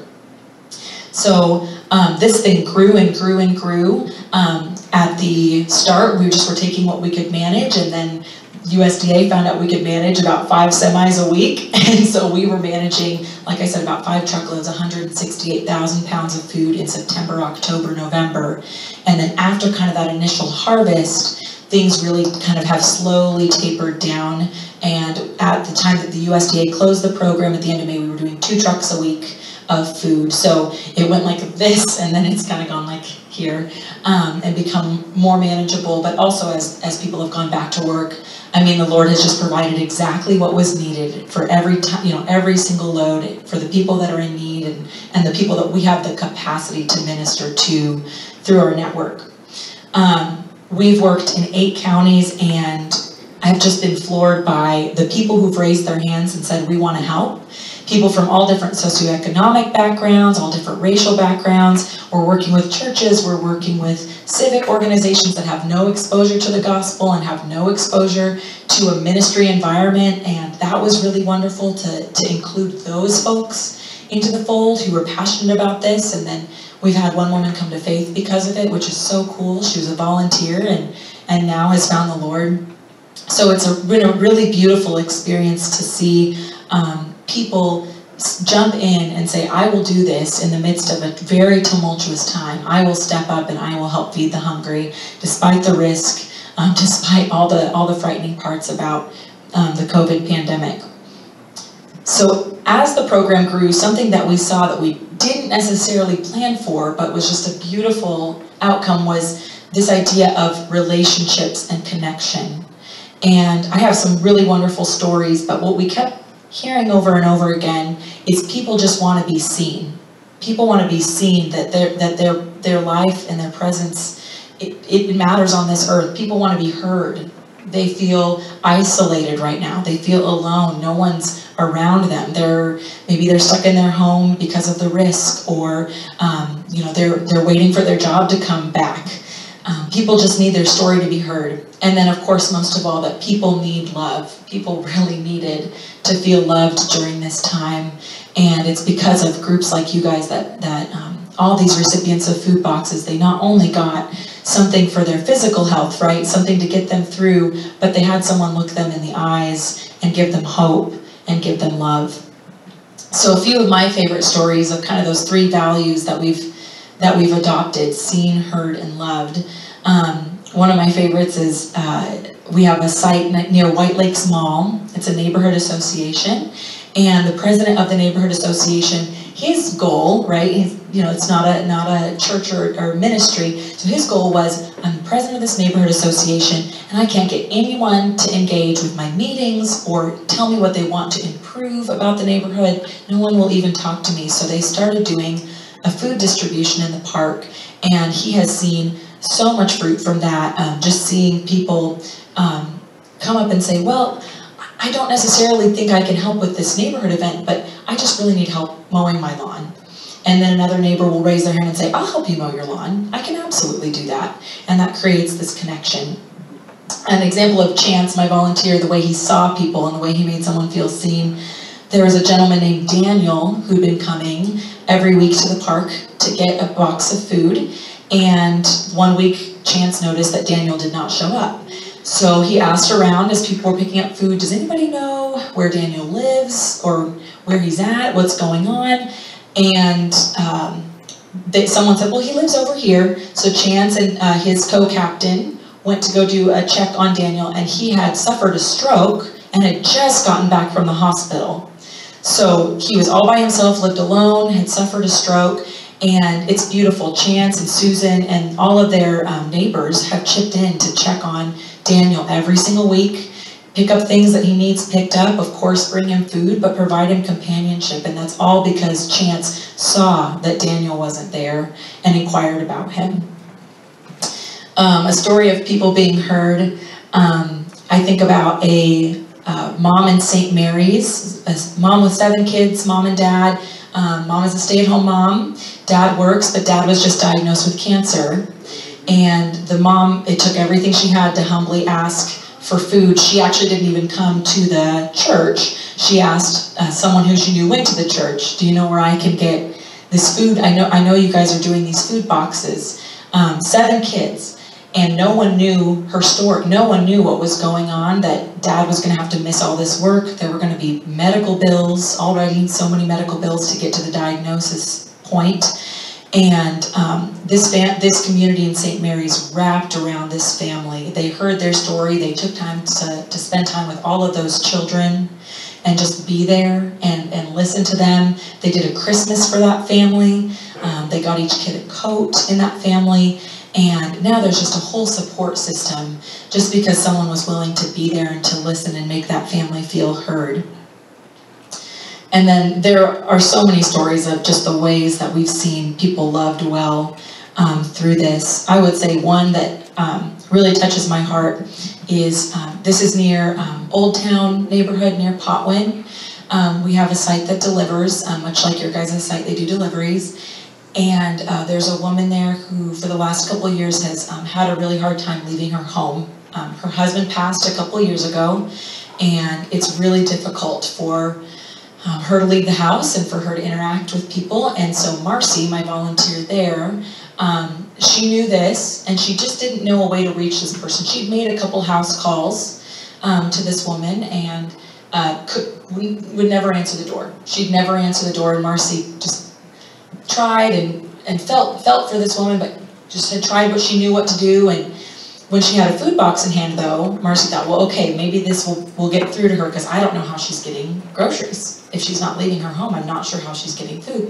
So um, this thing grew and grew and grew. Um, at the start, we just were taking what we could manage, and then U S D A found out we could manage about five semis a week, and so we were managing, like I said, about five truckloads, one hundred sixty-eight thousand pounds of food in September, October, November. And then after kind of that initial harvest, things really kind of have slowly tapered down. And at the time that the U S D A closed the program at the end of May, we were doing two trucks a week of food. So it went like this, and then it's kind of gone like here, um, and become more manageable. But also as, as people have gone back to work, I mean, the Lord has just provided exactly what was needed for every time, you know, every single load for the people that are in need, and, and the people that we have the capacity to minister to through our network. Um, we've worked in eight counties, and I've just been floored by the people who've raised their hands and said, we want to help. People from all different socioeconomic backgrounds, all different racial backgrounds. We're working with churches, we're working with civic organizations that have no exposure to the gospel and have no exposure to a ministry environment, and that was really wonderful to, to include those folks into the fold who were passionate about this. And then we've had one woman come to faith because of it, which is so cool. She was a volunteer and, and now has found the Lord. So it's a, been a really beautiful experience to see um, people jump in and say, I will do this in the midst of a very tumultuous time. I will step up and I will help feed the hungry, despite the risk, um, despite all the all the frightening parts about um, the COVID pandemic. So as the program grew, something that we saw that we didn't necessarily plan for, but was just a beautiful outcome, was this idea of relationships and connection. And I have some really wonderful stories, but what we kept hearing over and over again is people just want to be seen. People want to be seen, that their that their their life and their presence, it, it matters on this earth. People want to be heard. They feel isolated right now. They feel alone. No one's around them. They're maybe they're stuck in their home because of the risk, or um, you know they're they're waiting for their job to come back. Um, people just need their story to be heard. And then, of course, most of all, that people need love. People really needed to feel loved during this time. And it's because of groups like you guys that, that um, all these recipients of food boxes, they not only got something for their physical health, right, something to get them through, but they had someone look them in the eyes and give them hope and give them love. So a few of my favorite stories of kind of those three values that we've that we've adopted: seen, heard, and loved. Um, one of my favorites is uh, we have a site near White Lakes Mall. It's a neighborhood association, and the president of the neighborhood association, his goal, right? He's, you know, it's not a not a church or, or ministry. So his goal was, I'm the president of this neighborhood association, and I can't get anyone to engage with my meetings or tell me what they want to improve about the neighborhood. No one will even talk to me. So they started doing a food distribution in the park, and he has seen so much fruit from that. Um, just seeing people um, come up and say, well, I don't necessarily think I can help with this neighborhood event, but I just really need help mowing my lawn. And then another neighbor will raise their hand and say, I'll help you mow your lawn. I can absolutely do that. And that creates this connection. An example of Chance, my volunteer, the way he saw people and the way he made someone feel seen. There was a gentleman named Daniel who'd been coming every week to the park to get a box of food. And one week, Chance noticed that Daniel did not show up. So he asked around as people were picking up food, does anybody know where Daniel lives or where he's at, what's going on? And um, they, someone said, well, he lives over here. So Chance and uh, his co-captain went to go do a check on Daniel, and he had suffered a stroke and had just gotten back from the hospital. So he was all by himself, lived alone, had suffered a stroke, and it's beautiful. Chance and Susan and all of their um, neighbors have chipped in to check on Daniel every single week, pick up things that he needs picked up, of course bring him food, but provide him companionship. And that's all because Chance saw that Daniel wasn't there and inquired about him. Um, a story of people being heard. Um, I think about a uh, mom in Saint Mary's, a mom with seven kids, mom and dad. Um, mom is a stay-at-home mom. Dad works, but dad was just diagnosed with cancer. And the mom, it took everything she had to humbly ask for food. She actually didn't even come to the church. She asked uh, someone who she knew went to the church, do you know where I can get this food? I know I know you guys are doing these food boxes. Um, seven kids. And no one knew her story. No one knew what was going on, that Dad was going to have to miss all this work. There were going to be medical bills, already so many medical bills to get to the diagnosis point. And um, this fam this community in Saint Mary's wrapped around this family. They heard their story. They took time to, to spend time with all of those children and just be there and, and listen to them. They did a Christmas for that family. Um, they got each kid a coat in that family. And now there's just a whole support system just because someone was willing to be there and to listen and make that family feel heard. And then there are so many stories of just the ways that we've seen people loved well um, through this. I would say one that um, really touches my heart is, um, this is near um, Old Town neighborhood near Potwin. Um, we have a site that delivers, um, much like your guys' site, they do deliveries. And uh, there's a woman there who for the last couple of years has um, had a really hard time leaving her home. Um, her husband passed a couple of years ago, and it's really difficult for Um, her to leave the house and for her to interact with people. And so Marcy, my volunteer there, um, she knew this and she just didn't know a way to reach this person. She'd made a couple house calls um, to this woman and uh, could, we would never answer the door. She'd never answer the door, and Marcy just tried and, and felt, felt for this woman, but just had tried what she knew what to do. And when she had a food box in hand, though, Marcy thought, well, okay, maybe this will, will get through to her because I don't know how she's getting groceries. If she's not leaving her home, I'm not sure how she's getting food.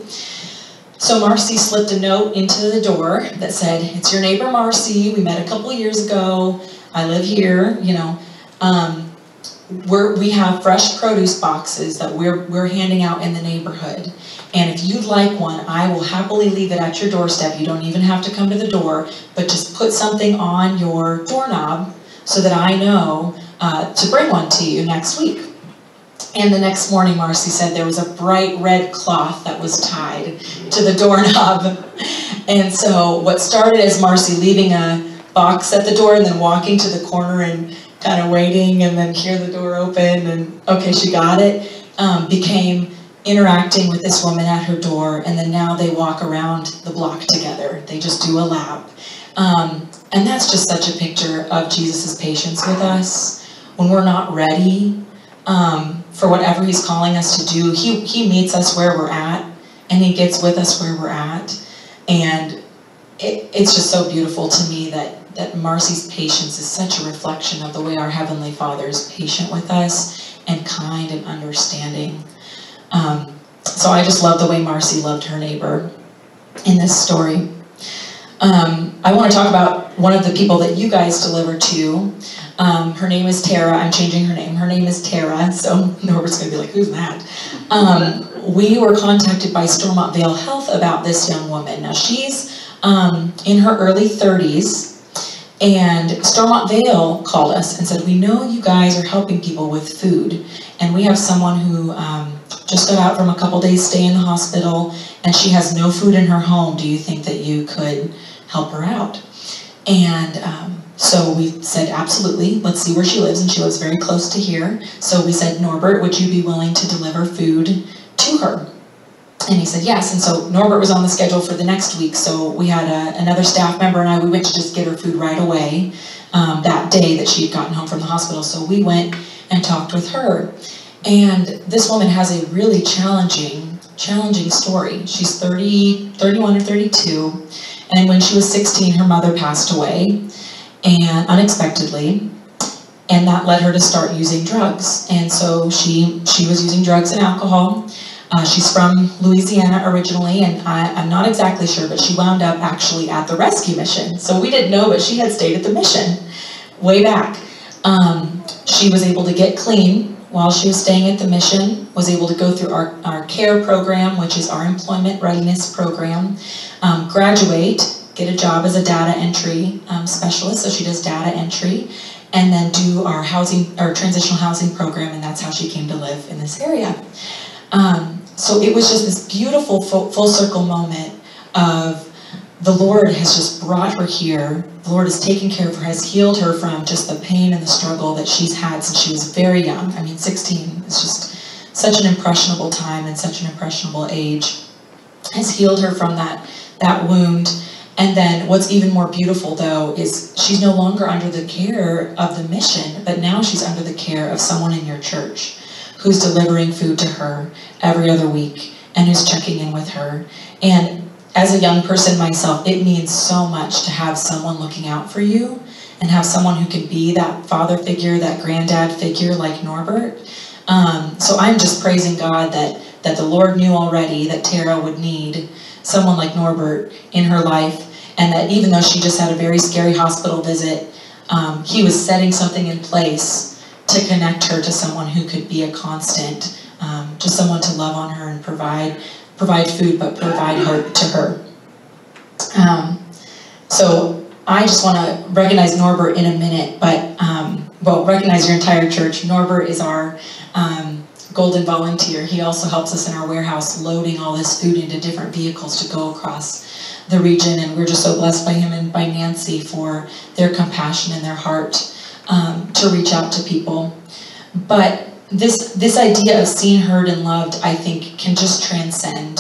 So Marcy slipped a note into the door that said, it's your neighbor Marcy, we met a couple of years ago, I live here, you know. Um, we're, we have fresh produce boxes that we're, we're handing out in the neighborhood. And if you'd like one, I will happily leave it at your doorstep. You don't even have to come to the door, but just put something on your doorknob so that I know uh, to bring one to you next week. And the next morning, Marcy said there was a bright red cloth that was tied to the doorknob. And so what started as Marcy leaving a box at the door and then walking to the corner and kind of waiting and then hear the door open and okay, she got it, um, became interacting with this woman at her door, and then now they walk around the block together. They just do a lap. Um, and that's just such a picture of Jesus' patience with us. When we're not ready um, for whatever he's calling us to do, he, he meets us where we're at, and he gets with us where we're at. And it, it's just so beautiful to me that, that Marcy's patience is such a reflection of the way our Heavenly Father is patient with us and kind and understanding. Um, so I just love the way Marcy loved her neighbor in this story. Um, I want to talk about one of the people that you guys deliver to. Um, her name is Tara. I'm changing her name. Her name is Tara, so Norbert's going to be like, who's that? Um, we were contacted by Stormont Vale Health about this young woman. Now she's um, in her early thirties, and Stormont Vale called us and said, we know you guys are helping people with food, and we have someone who um, just got out from a couple days stay in the hospital, and she has no food in her home. Do you think that you could help her out? And um, so we said, absolutely, let's see where she lives, and she lives very close to here. So we said, Norbert, would you be willing to deliver food to her? And he said yes, and so Norbert was on the schedule for the next week, so we had a, another staff member and I, we went to just get her food right away um, that day that she had gotten home from the hospital. So we went and talked with her. And this woman has a really challenging, challenging story. She's thirty, thirty-one or thirty-two, and when she was sixteen, her mother passed away, and unexpectedly, and that led her to start using drugs. And so she, she was using drugs and alcohol. Uh, she's from Louisiana originally, and I, I'm not exactly sure, but she wound up actually at the rescue mission. So we didn't know, but she had stayed at the mission way back. Um, she was able to get clean while she was staying at the mission, was able to go through our, our CARE program, which is our employment readiness program, um, graduate, get a job as a data entry um, specialist, so she does data entry, and then do our housing, our transitional housing program, and that's how she came to live in this area. Um, so it was just this beautiful full, full circle moment of the Lord has just brought her here. The Lord has taken care of her, has healed her from just the pain and the struggle that she's had since she was very young. I mean, sixteen is just such an impressionable time and such an impressionable age. Has healed her from that, that wound. And then what's even more beautiful, though, is she's no longer under the care of the mission, but now she's under the care of someone in your church who's delivering food to her every other week and who's checking in with her. And as a young person myself, it means so much to have someone looking out for you and have someone who can be that father figure, that granddad figure like Norbert. Um, so I'm just praising God that, that the Lord knew already that Tara would need someone like Norbert in her life, and that even though she just had a very scary hospital visit, um, he was setting something in place to connect her to someone who could be a constant, um, just someone to love on her and provide provide food, but provide hope to her. Um, so I just want to recognize Norbert in a minute, but um, well, recognize your entire church. Norbert is our um, Golden Volunteer. He also helps us in our warehouse loading all this food into different vehicles to go across the region, and we're just so blessed by him and by Nancy for their compassion and their heart um, to reach out to people. But this this idea of seen, heard, and loved, I think, can just transcend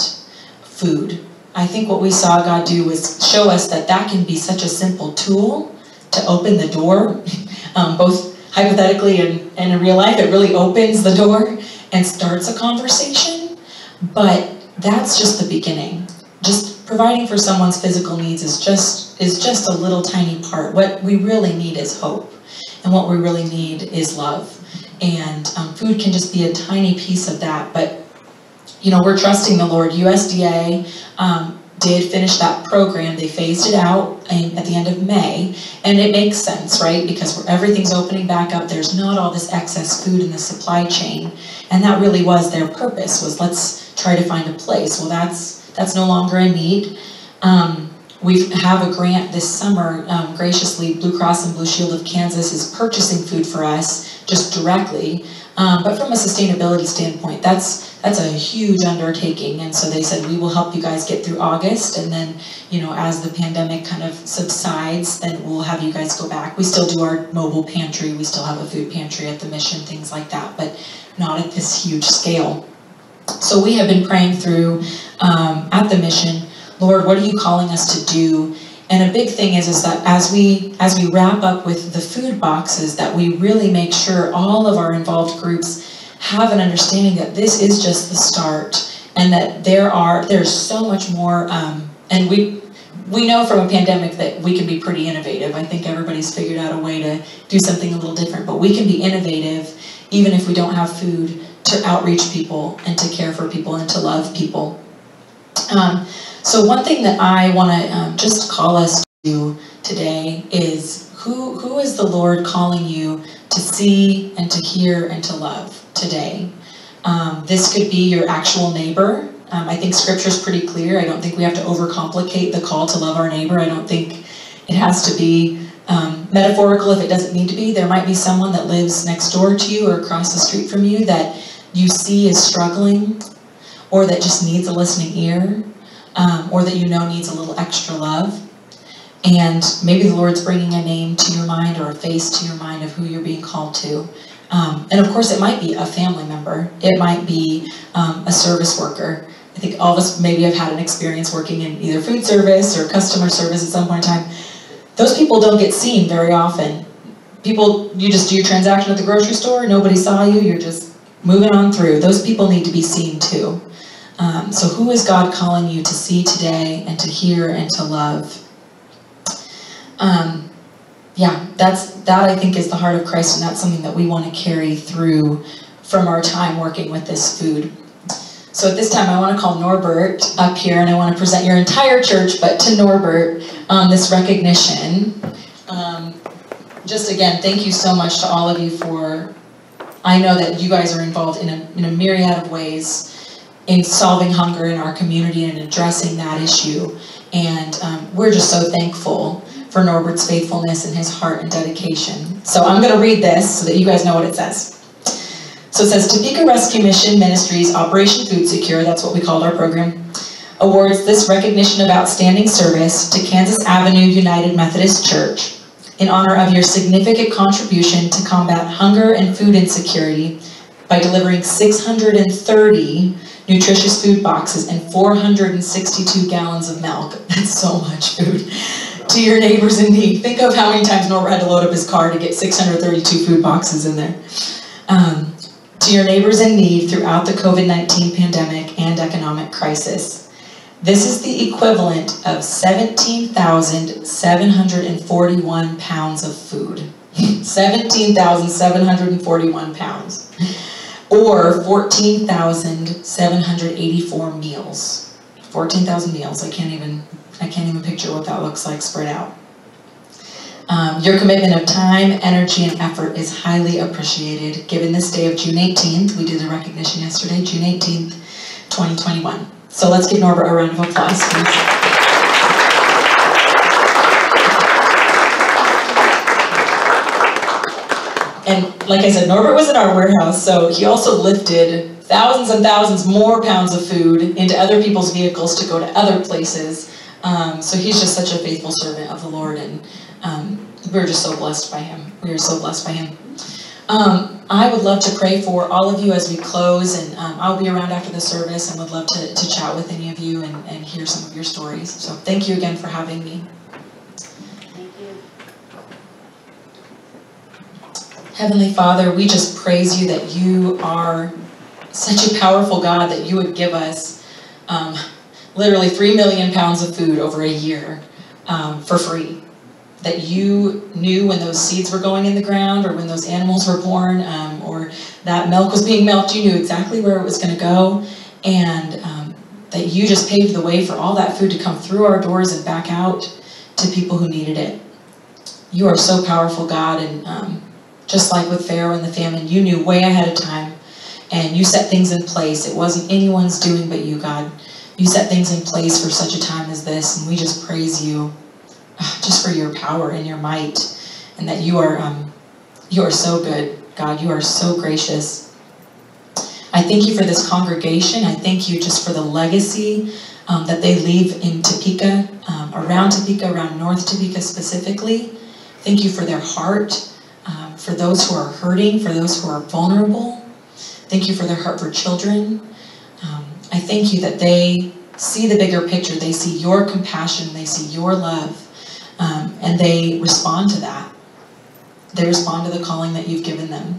food. I think what we saw God do was show us that that can be such a simple tool to open the door, um, both hypothetically and, and in real life. It really opens the door and starts a conversation, but that's just the beginning. Just providing for someone's physical needs is just is just a little tiny part. What we really need is hope, and what we really need is love. And um, food can just be a tiny piece of that, but you know, we're trusting the Lord. U S D A um, did finish that program. They phased it out in, at the end of May, and it makes sense, right? Because we're, everything's opening back up. There's not all this excess food in the supply chain, and that really was their purpose, was let's try to find a place. Well, that's that's no longer a need. Um, we have a grant this summer. Um, graciously, Blue Cross and Blue Shield of Kansas is purchasing food for us just directly. Um, but from a sustainability standpoint, that's that's a huge undertaking, and so they said, we will help you guys get through August, and then, you know, as the pandemic kind of subsides, then we'll have you guys go back. We still do our mobile pantry, we still have a food pantry at the mission, things like that, but not at this huge scale. So we have been praying through um, at the mission, Lord, what are you calling us to do? And a big thing is, is that as we as we wrap up with the food boxes, that we really make sure all of our involved groups have an understanding that this is just the start, and that there are there's so much more. Um, and we we know from a pandemic that we can be pretty innovative. I think everybody's figured out a way to do something a little different, but we can be innovative even if we don't have food to outreach people and to care for people and to love people. Um, So one thing that I want to um, just call us to today is who who is the Lord calling you to see and to hear and to love today? Um, this could be your actual neighbor. Um, I think Scripture is pretty clear. I don't think we have to overcomplicate the call to love our neighbor. I don't think it has to be um, metaphorical if it doesn't need to be. There might be someone that lives next door to you or across the street from you that you see is struggling, or that just needs a listening ear. Um, or that you know needs a little extra love. And maybe the Lord's bringing a name to your mind or a face to your mind of who you're being called to. Um, and of course, it might be a family member. It might be um, a service worker. I think all of us maybe have had an experience working in either food service or customer service at some point in time. Those people don't get seen very often. People, you just do your transaction at the grocery store, nobody saw you, you're just moving on through. Those people need to be seen too. Um, so who is God calling you to see today and to hear and to love? Um, yeah, that's that I think is the heart of Christ, and that's something that we want to carry through from our time working with this food. So at this time I want to call Norbert up here, and I want to present your entire church, but to Norbert, um, this recognition. Um, just again, thank you so much to all of you for, I know that you guys are involved in a, in a myriad of ways in solving hunger in our community and addressing that issue. And um, we're just so thankful for Norbert's faithfulness and his heart and dedication. So I'm going to read this so that you guys know what it says. So it says, Topeka Rescue Mission Ministries Operation Food Secure, that's what we called our program, awards this recognition of outstanding service to Kansas Avenue United Methodist Church in honor of your significant contribution to combat hunger and food insecurity by delivering six hundred thirty nutritious food boxes, and four hundred sixty-two gallons of milk. That's so much food. To your neighbors in need. Think of how many times Norbert had to load up his car to get six hundred thirty-two food boxes in there. Um, to your neighbors in need throughout the COVID nineteen pandemic and economic crisis. This is the equivalent of seventeen thousand seven hundred forty-one pounds of food. seventeen thousand seven hundred forty-one pounds. Or fourteen thousand seven hundred eighty-four meals. fourteen thousand meals. I can't even, I can't even picture what that looks like spread out. Um, your commitment of time, energy, and effort is highly appreciated. Given this day of June eighteenth, we did a recognition yesterday, June eighteenth, twenty twenty-one. So let's give Norbert a round of applause, please. And like I said, Norbert was in our warehouse, so he also lifted thousands and thousands more pounds of food into other people's vehicles to go to other places. Um, so he's just such a faithful servant of the Lord, and um, we're just so blessed by him. We are so blessed by him. Um, I would love to pray for all of you as we close, and um, I'll be around after the service and would love to, to chat with any of you and, and hear some of your stories. So thank you again for having me. Thank you. Heavenly Father, we just praise you that you are such a powerful God, that you would give us um, literally three million pounds of food over a year um, for free. That you knew when those seeds were going in the ground, or when those animals were born, um, or that milk was being milked, you knew exactly where it was going to go, and um, that you just paved the way for all that food to come through our doors and back out to people who needed it. You are so powerful, God, and um, just like with Pharaoh and the famine, you knew way ahead of time, and you set things in place. It wasn't anyone's doing but you, God. You set things in place for such a time as this, and we just praise you just for your power and your might, and that you are um, you are so good, God. You are so gracious. I thank you for this congregation. I thank you just for the legacy um, that they leave in Topeka, um, around Topeka, around North Topeka specifically. Thank you for their heart, um, for those who are hurting, for those who are vulnerable. Thank you for their heart for children. Um, I thank you that they see the bigger picture. They see your compassion. They see your love. Um, and they respond to that. They respond to the calling that you've given them.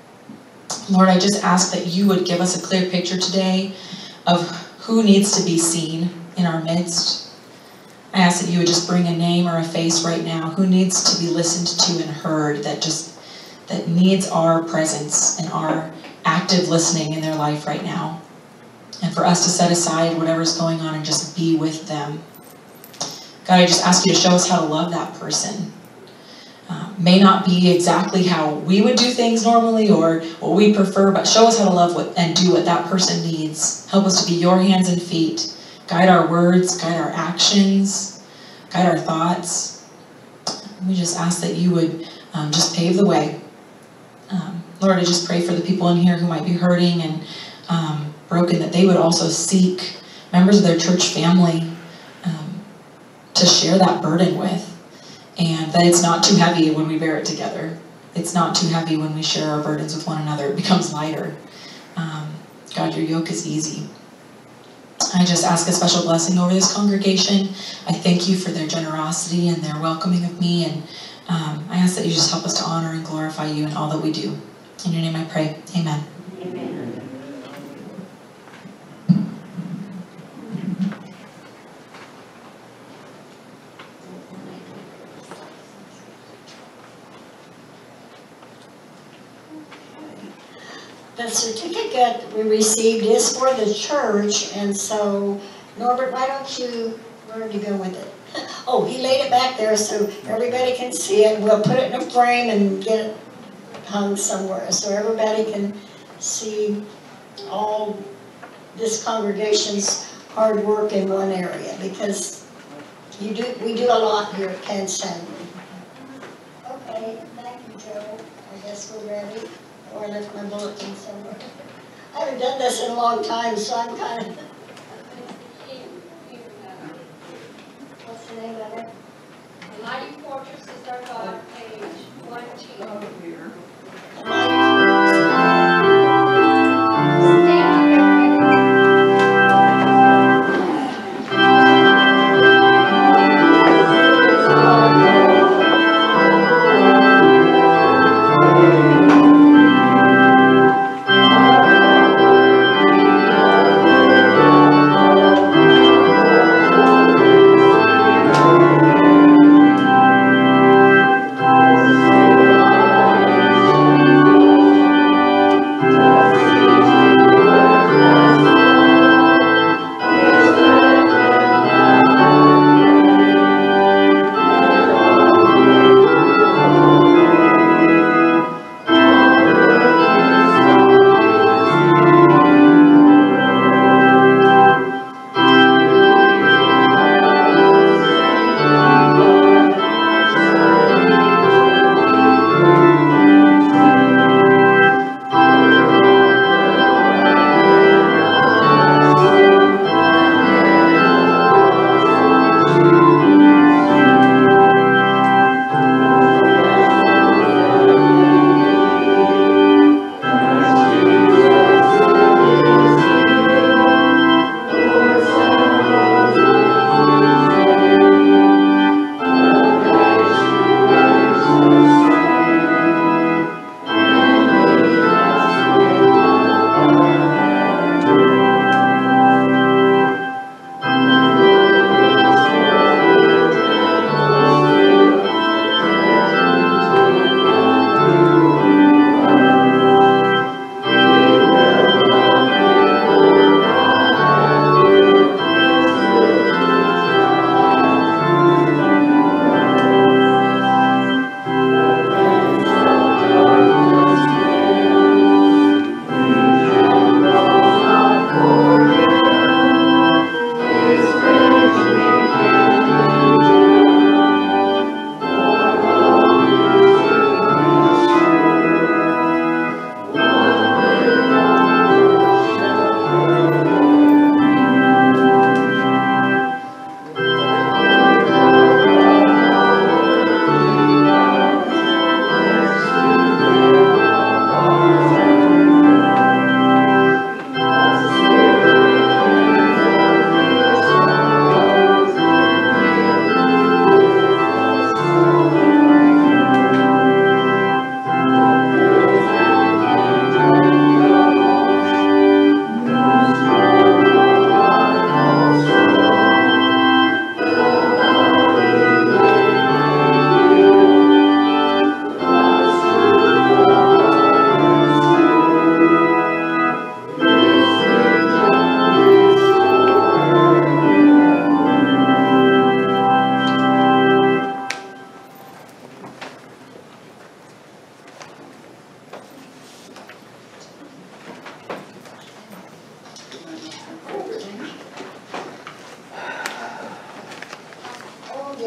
Lord, I just ask that you would give us a clear picture today of who needs to be seen in our midst. I ask that you would just bring a name or a face right now who needs to be listened to and heard, that just that needs our presence and our active listening in their life right now. And for us to set aside whatever's going on and just be with them. God, I just ask you to show us how to love that person. Uh, may not be exactly how we would do things normally or what we prefer, but show us how to love what, and do what that person needs. Help us to be your hands and feet. Guide our words, guide our actions, guide our thoughts. We just ask that you would um, just pave the way. Um, Lord, I just pray for the people in here who might be hurting and um, broken, that they would also seek members of their church family to share that burden with, and that it's not too heavy when we bear it together. It's not too heavy when we share our burdens with one another. It becomes lighter. Um, God, your yoke is easy. I just ask a special blessing over this congregation. I thank you for their generosity and their welcoming of me, and um, I ask that you just help us to honor and glorify you in all that we do. In your name I pray, amen. Amen. The certificate we received is for the church, and so, Norbert, why don't you, where did you go with it? Oh, he laid it back there so everybody can see it. We'll put it in a frame and get it hung somewhere so everybody can see all this congregation's hard work in one area, because you do, we do a lot here at Penn Central. Okay, thank you, Joe. I guess we're ready. Or I left my bulletin somewhere. I haven't done this in a long time, so I'm kind of... What's the name of it? The Mighty Fortress is Our God, page one, two. Oh, here. Stand up, everybody.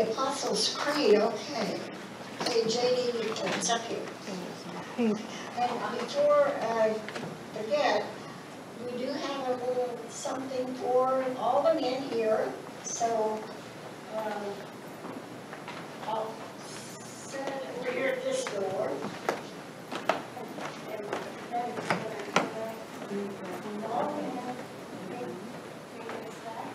the Apostles' Creed, okay. Okay, J D, it's up here. And before I forget, we do have a little something for all the men here, so, um, I'll set it over here at this door. And then, uh, all we have, is that.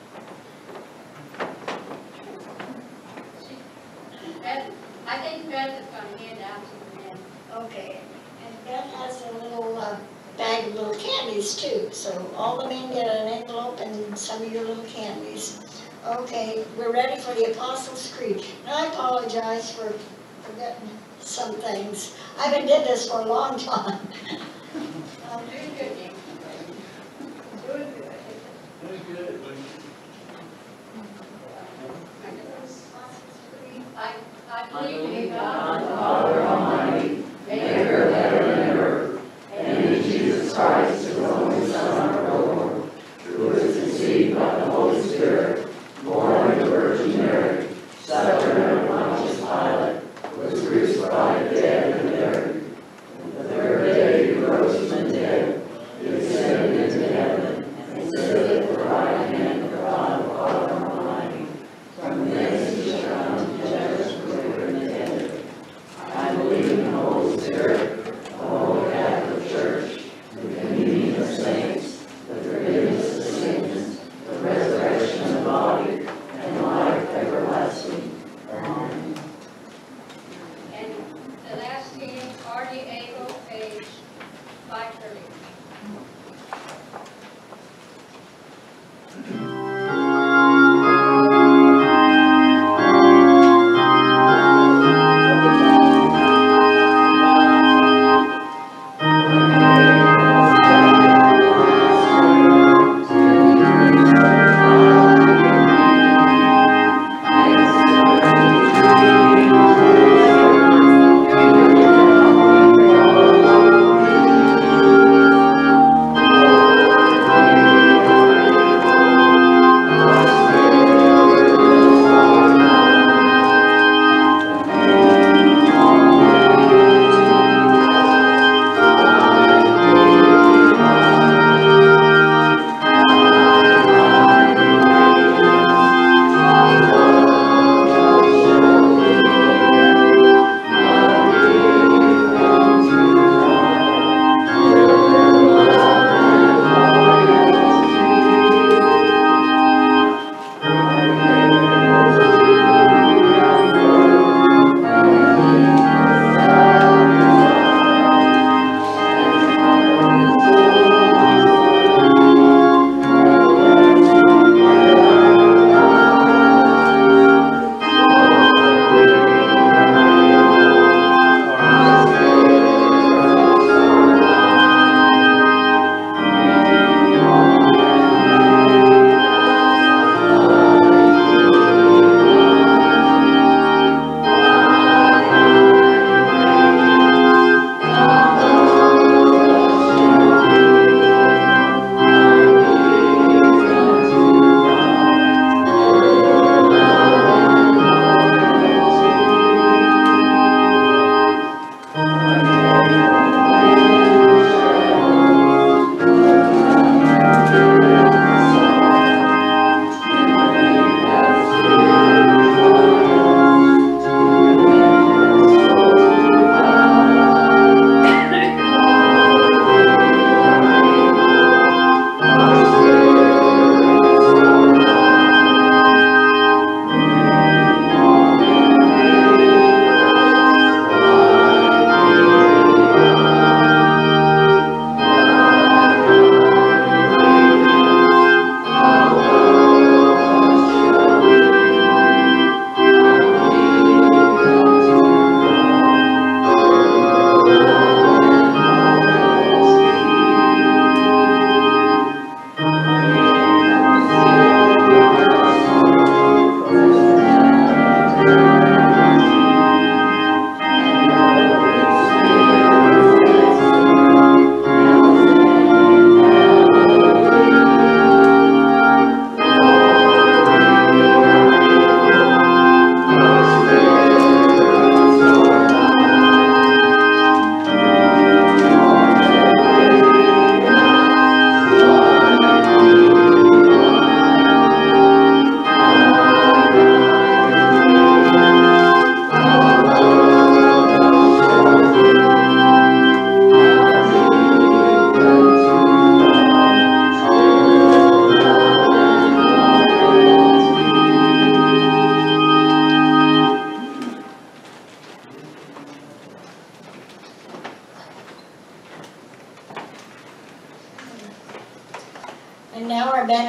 Beth, I think Beth is gonna hand out to the men. Okay, and Beth has a little uh, bag of little candies too, so all the men get an envelope and some of your little candies. Okay, we're ready for the Apostles' Creed. And I apologize for forgetting some things. I haven't did this for a long time. Um, doing good, Nick. Doing good. I, I believe in God, the Father Almighty, maker of heaven and earth, and in Jesus Christ, his only Son, our Lord, who was conceived by the Holy Spirit, born of the Virgin Mary, suffered under Pontius Pilate, was crucified, dead, and buried. The third day he rose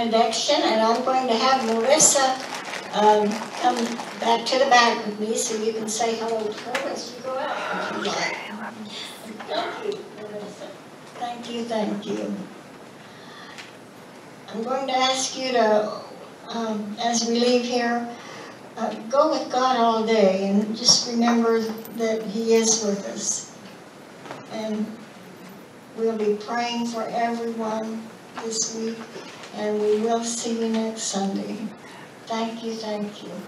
benediction, and I'm going to have Melissa um, come back to the back with me so you can say hello to her as you go out. If you like. Thank you, Melissa. Thank you, thank you. I'm going to ask you to, um, as we leave here, uh, go with God all day and just remember that He is with us. And we'll be praying for everyone this week, and we will see you next Sunday. Thank you, thank you.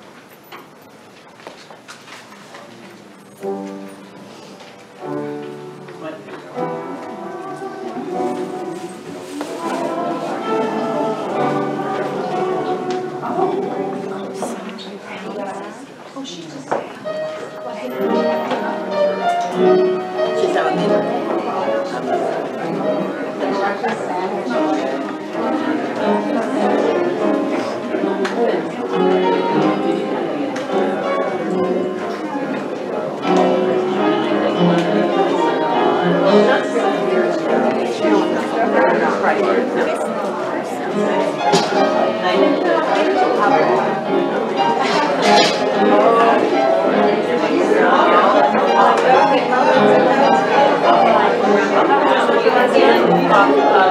Uh,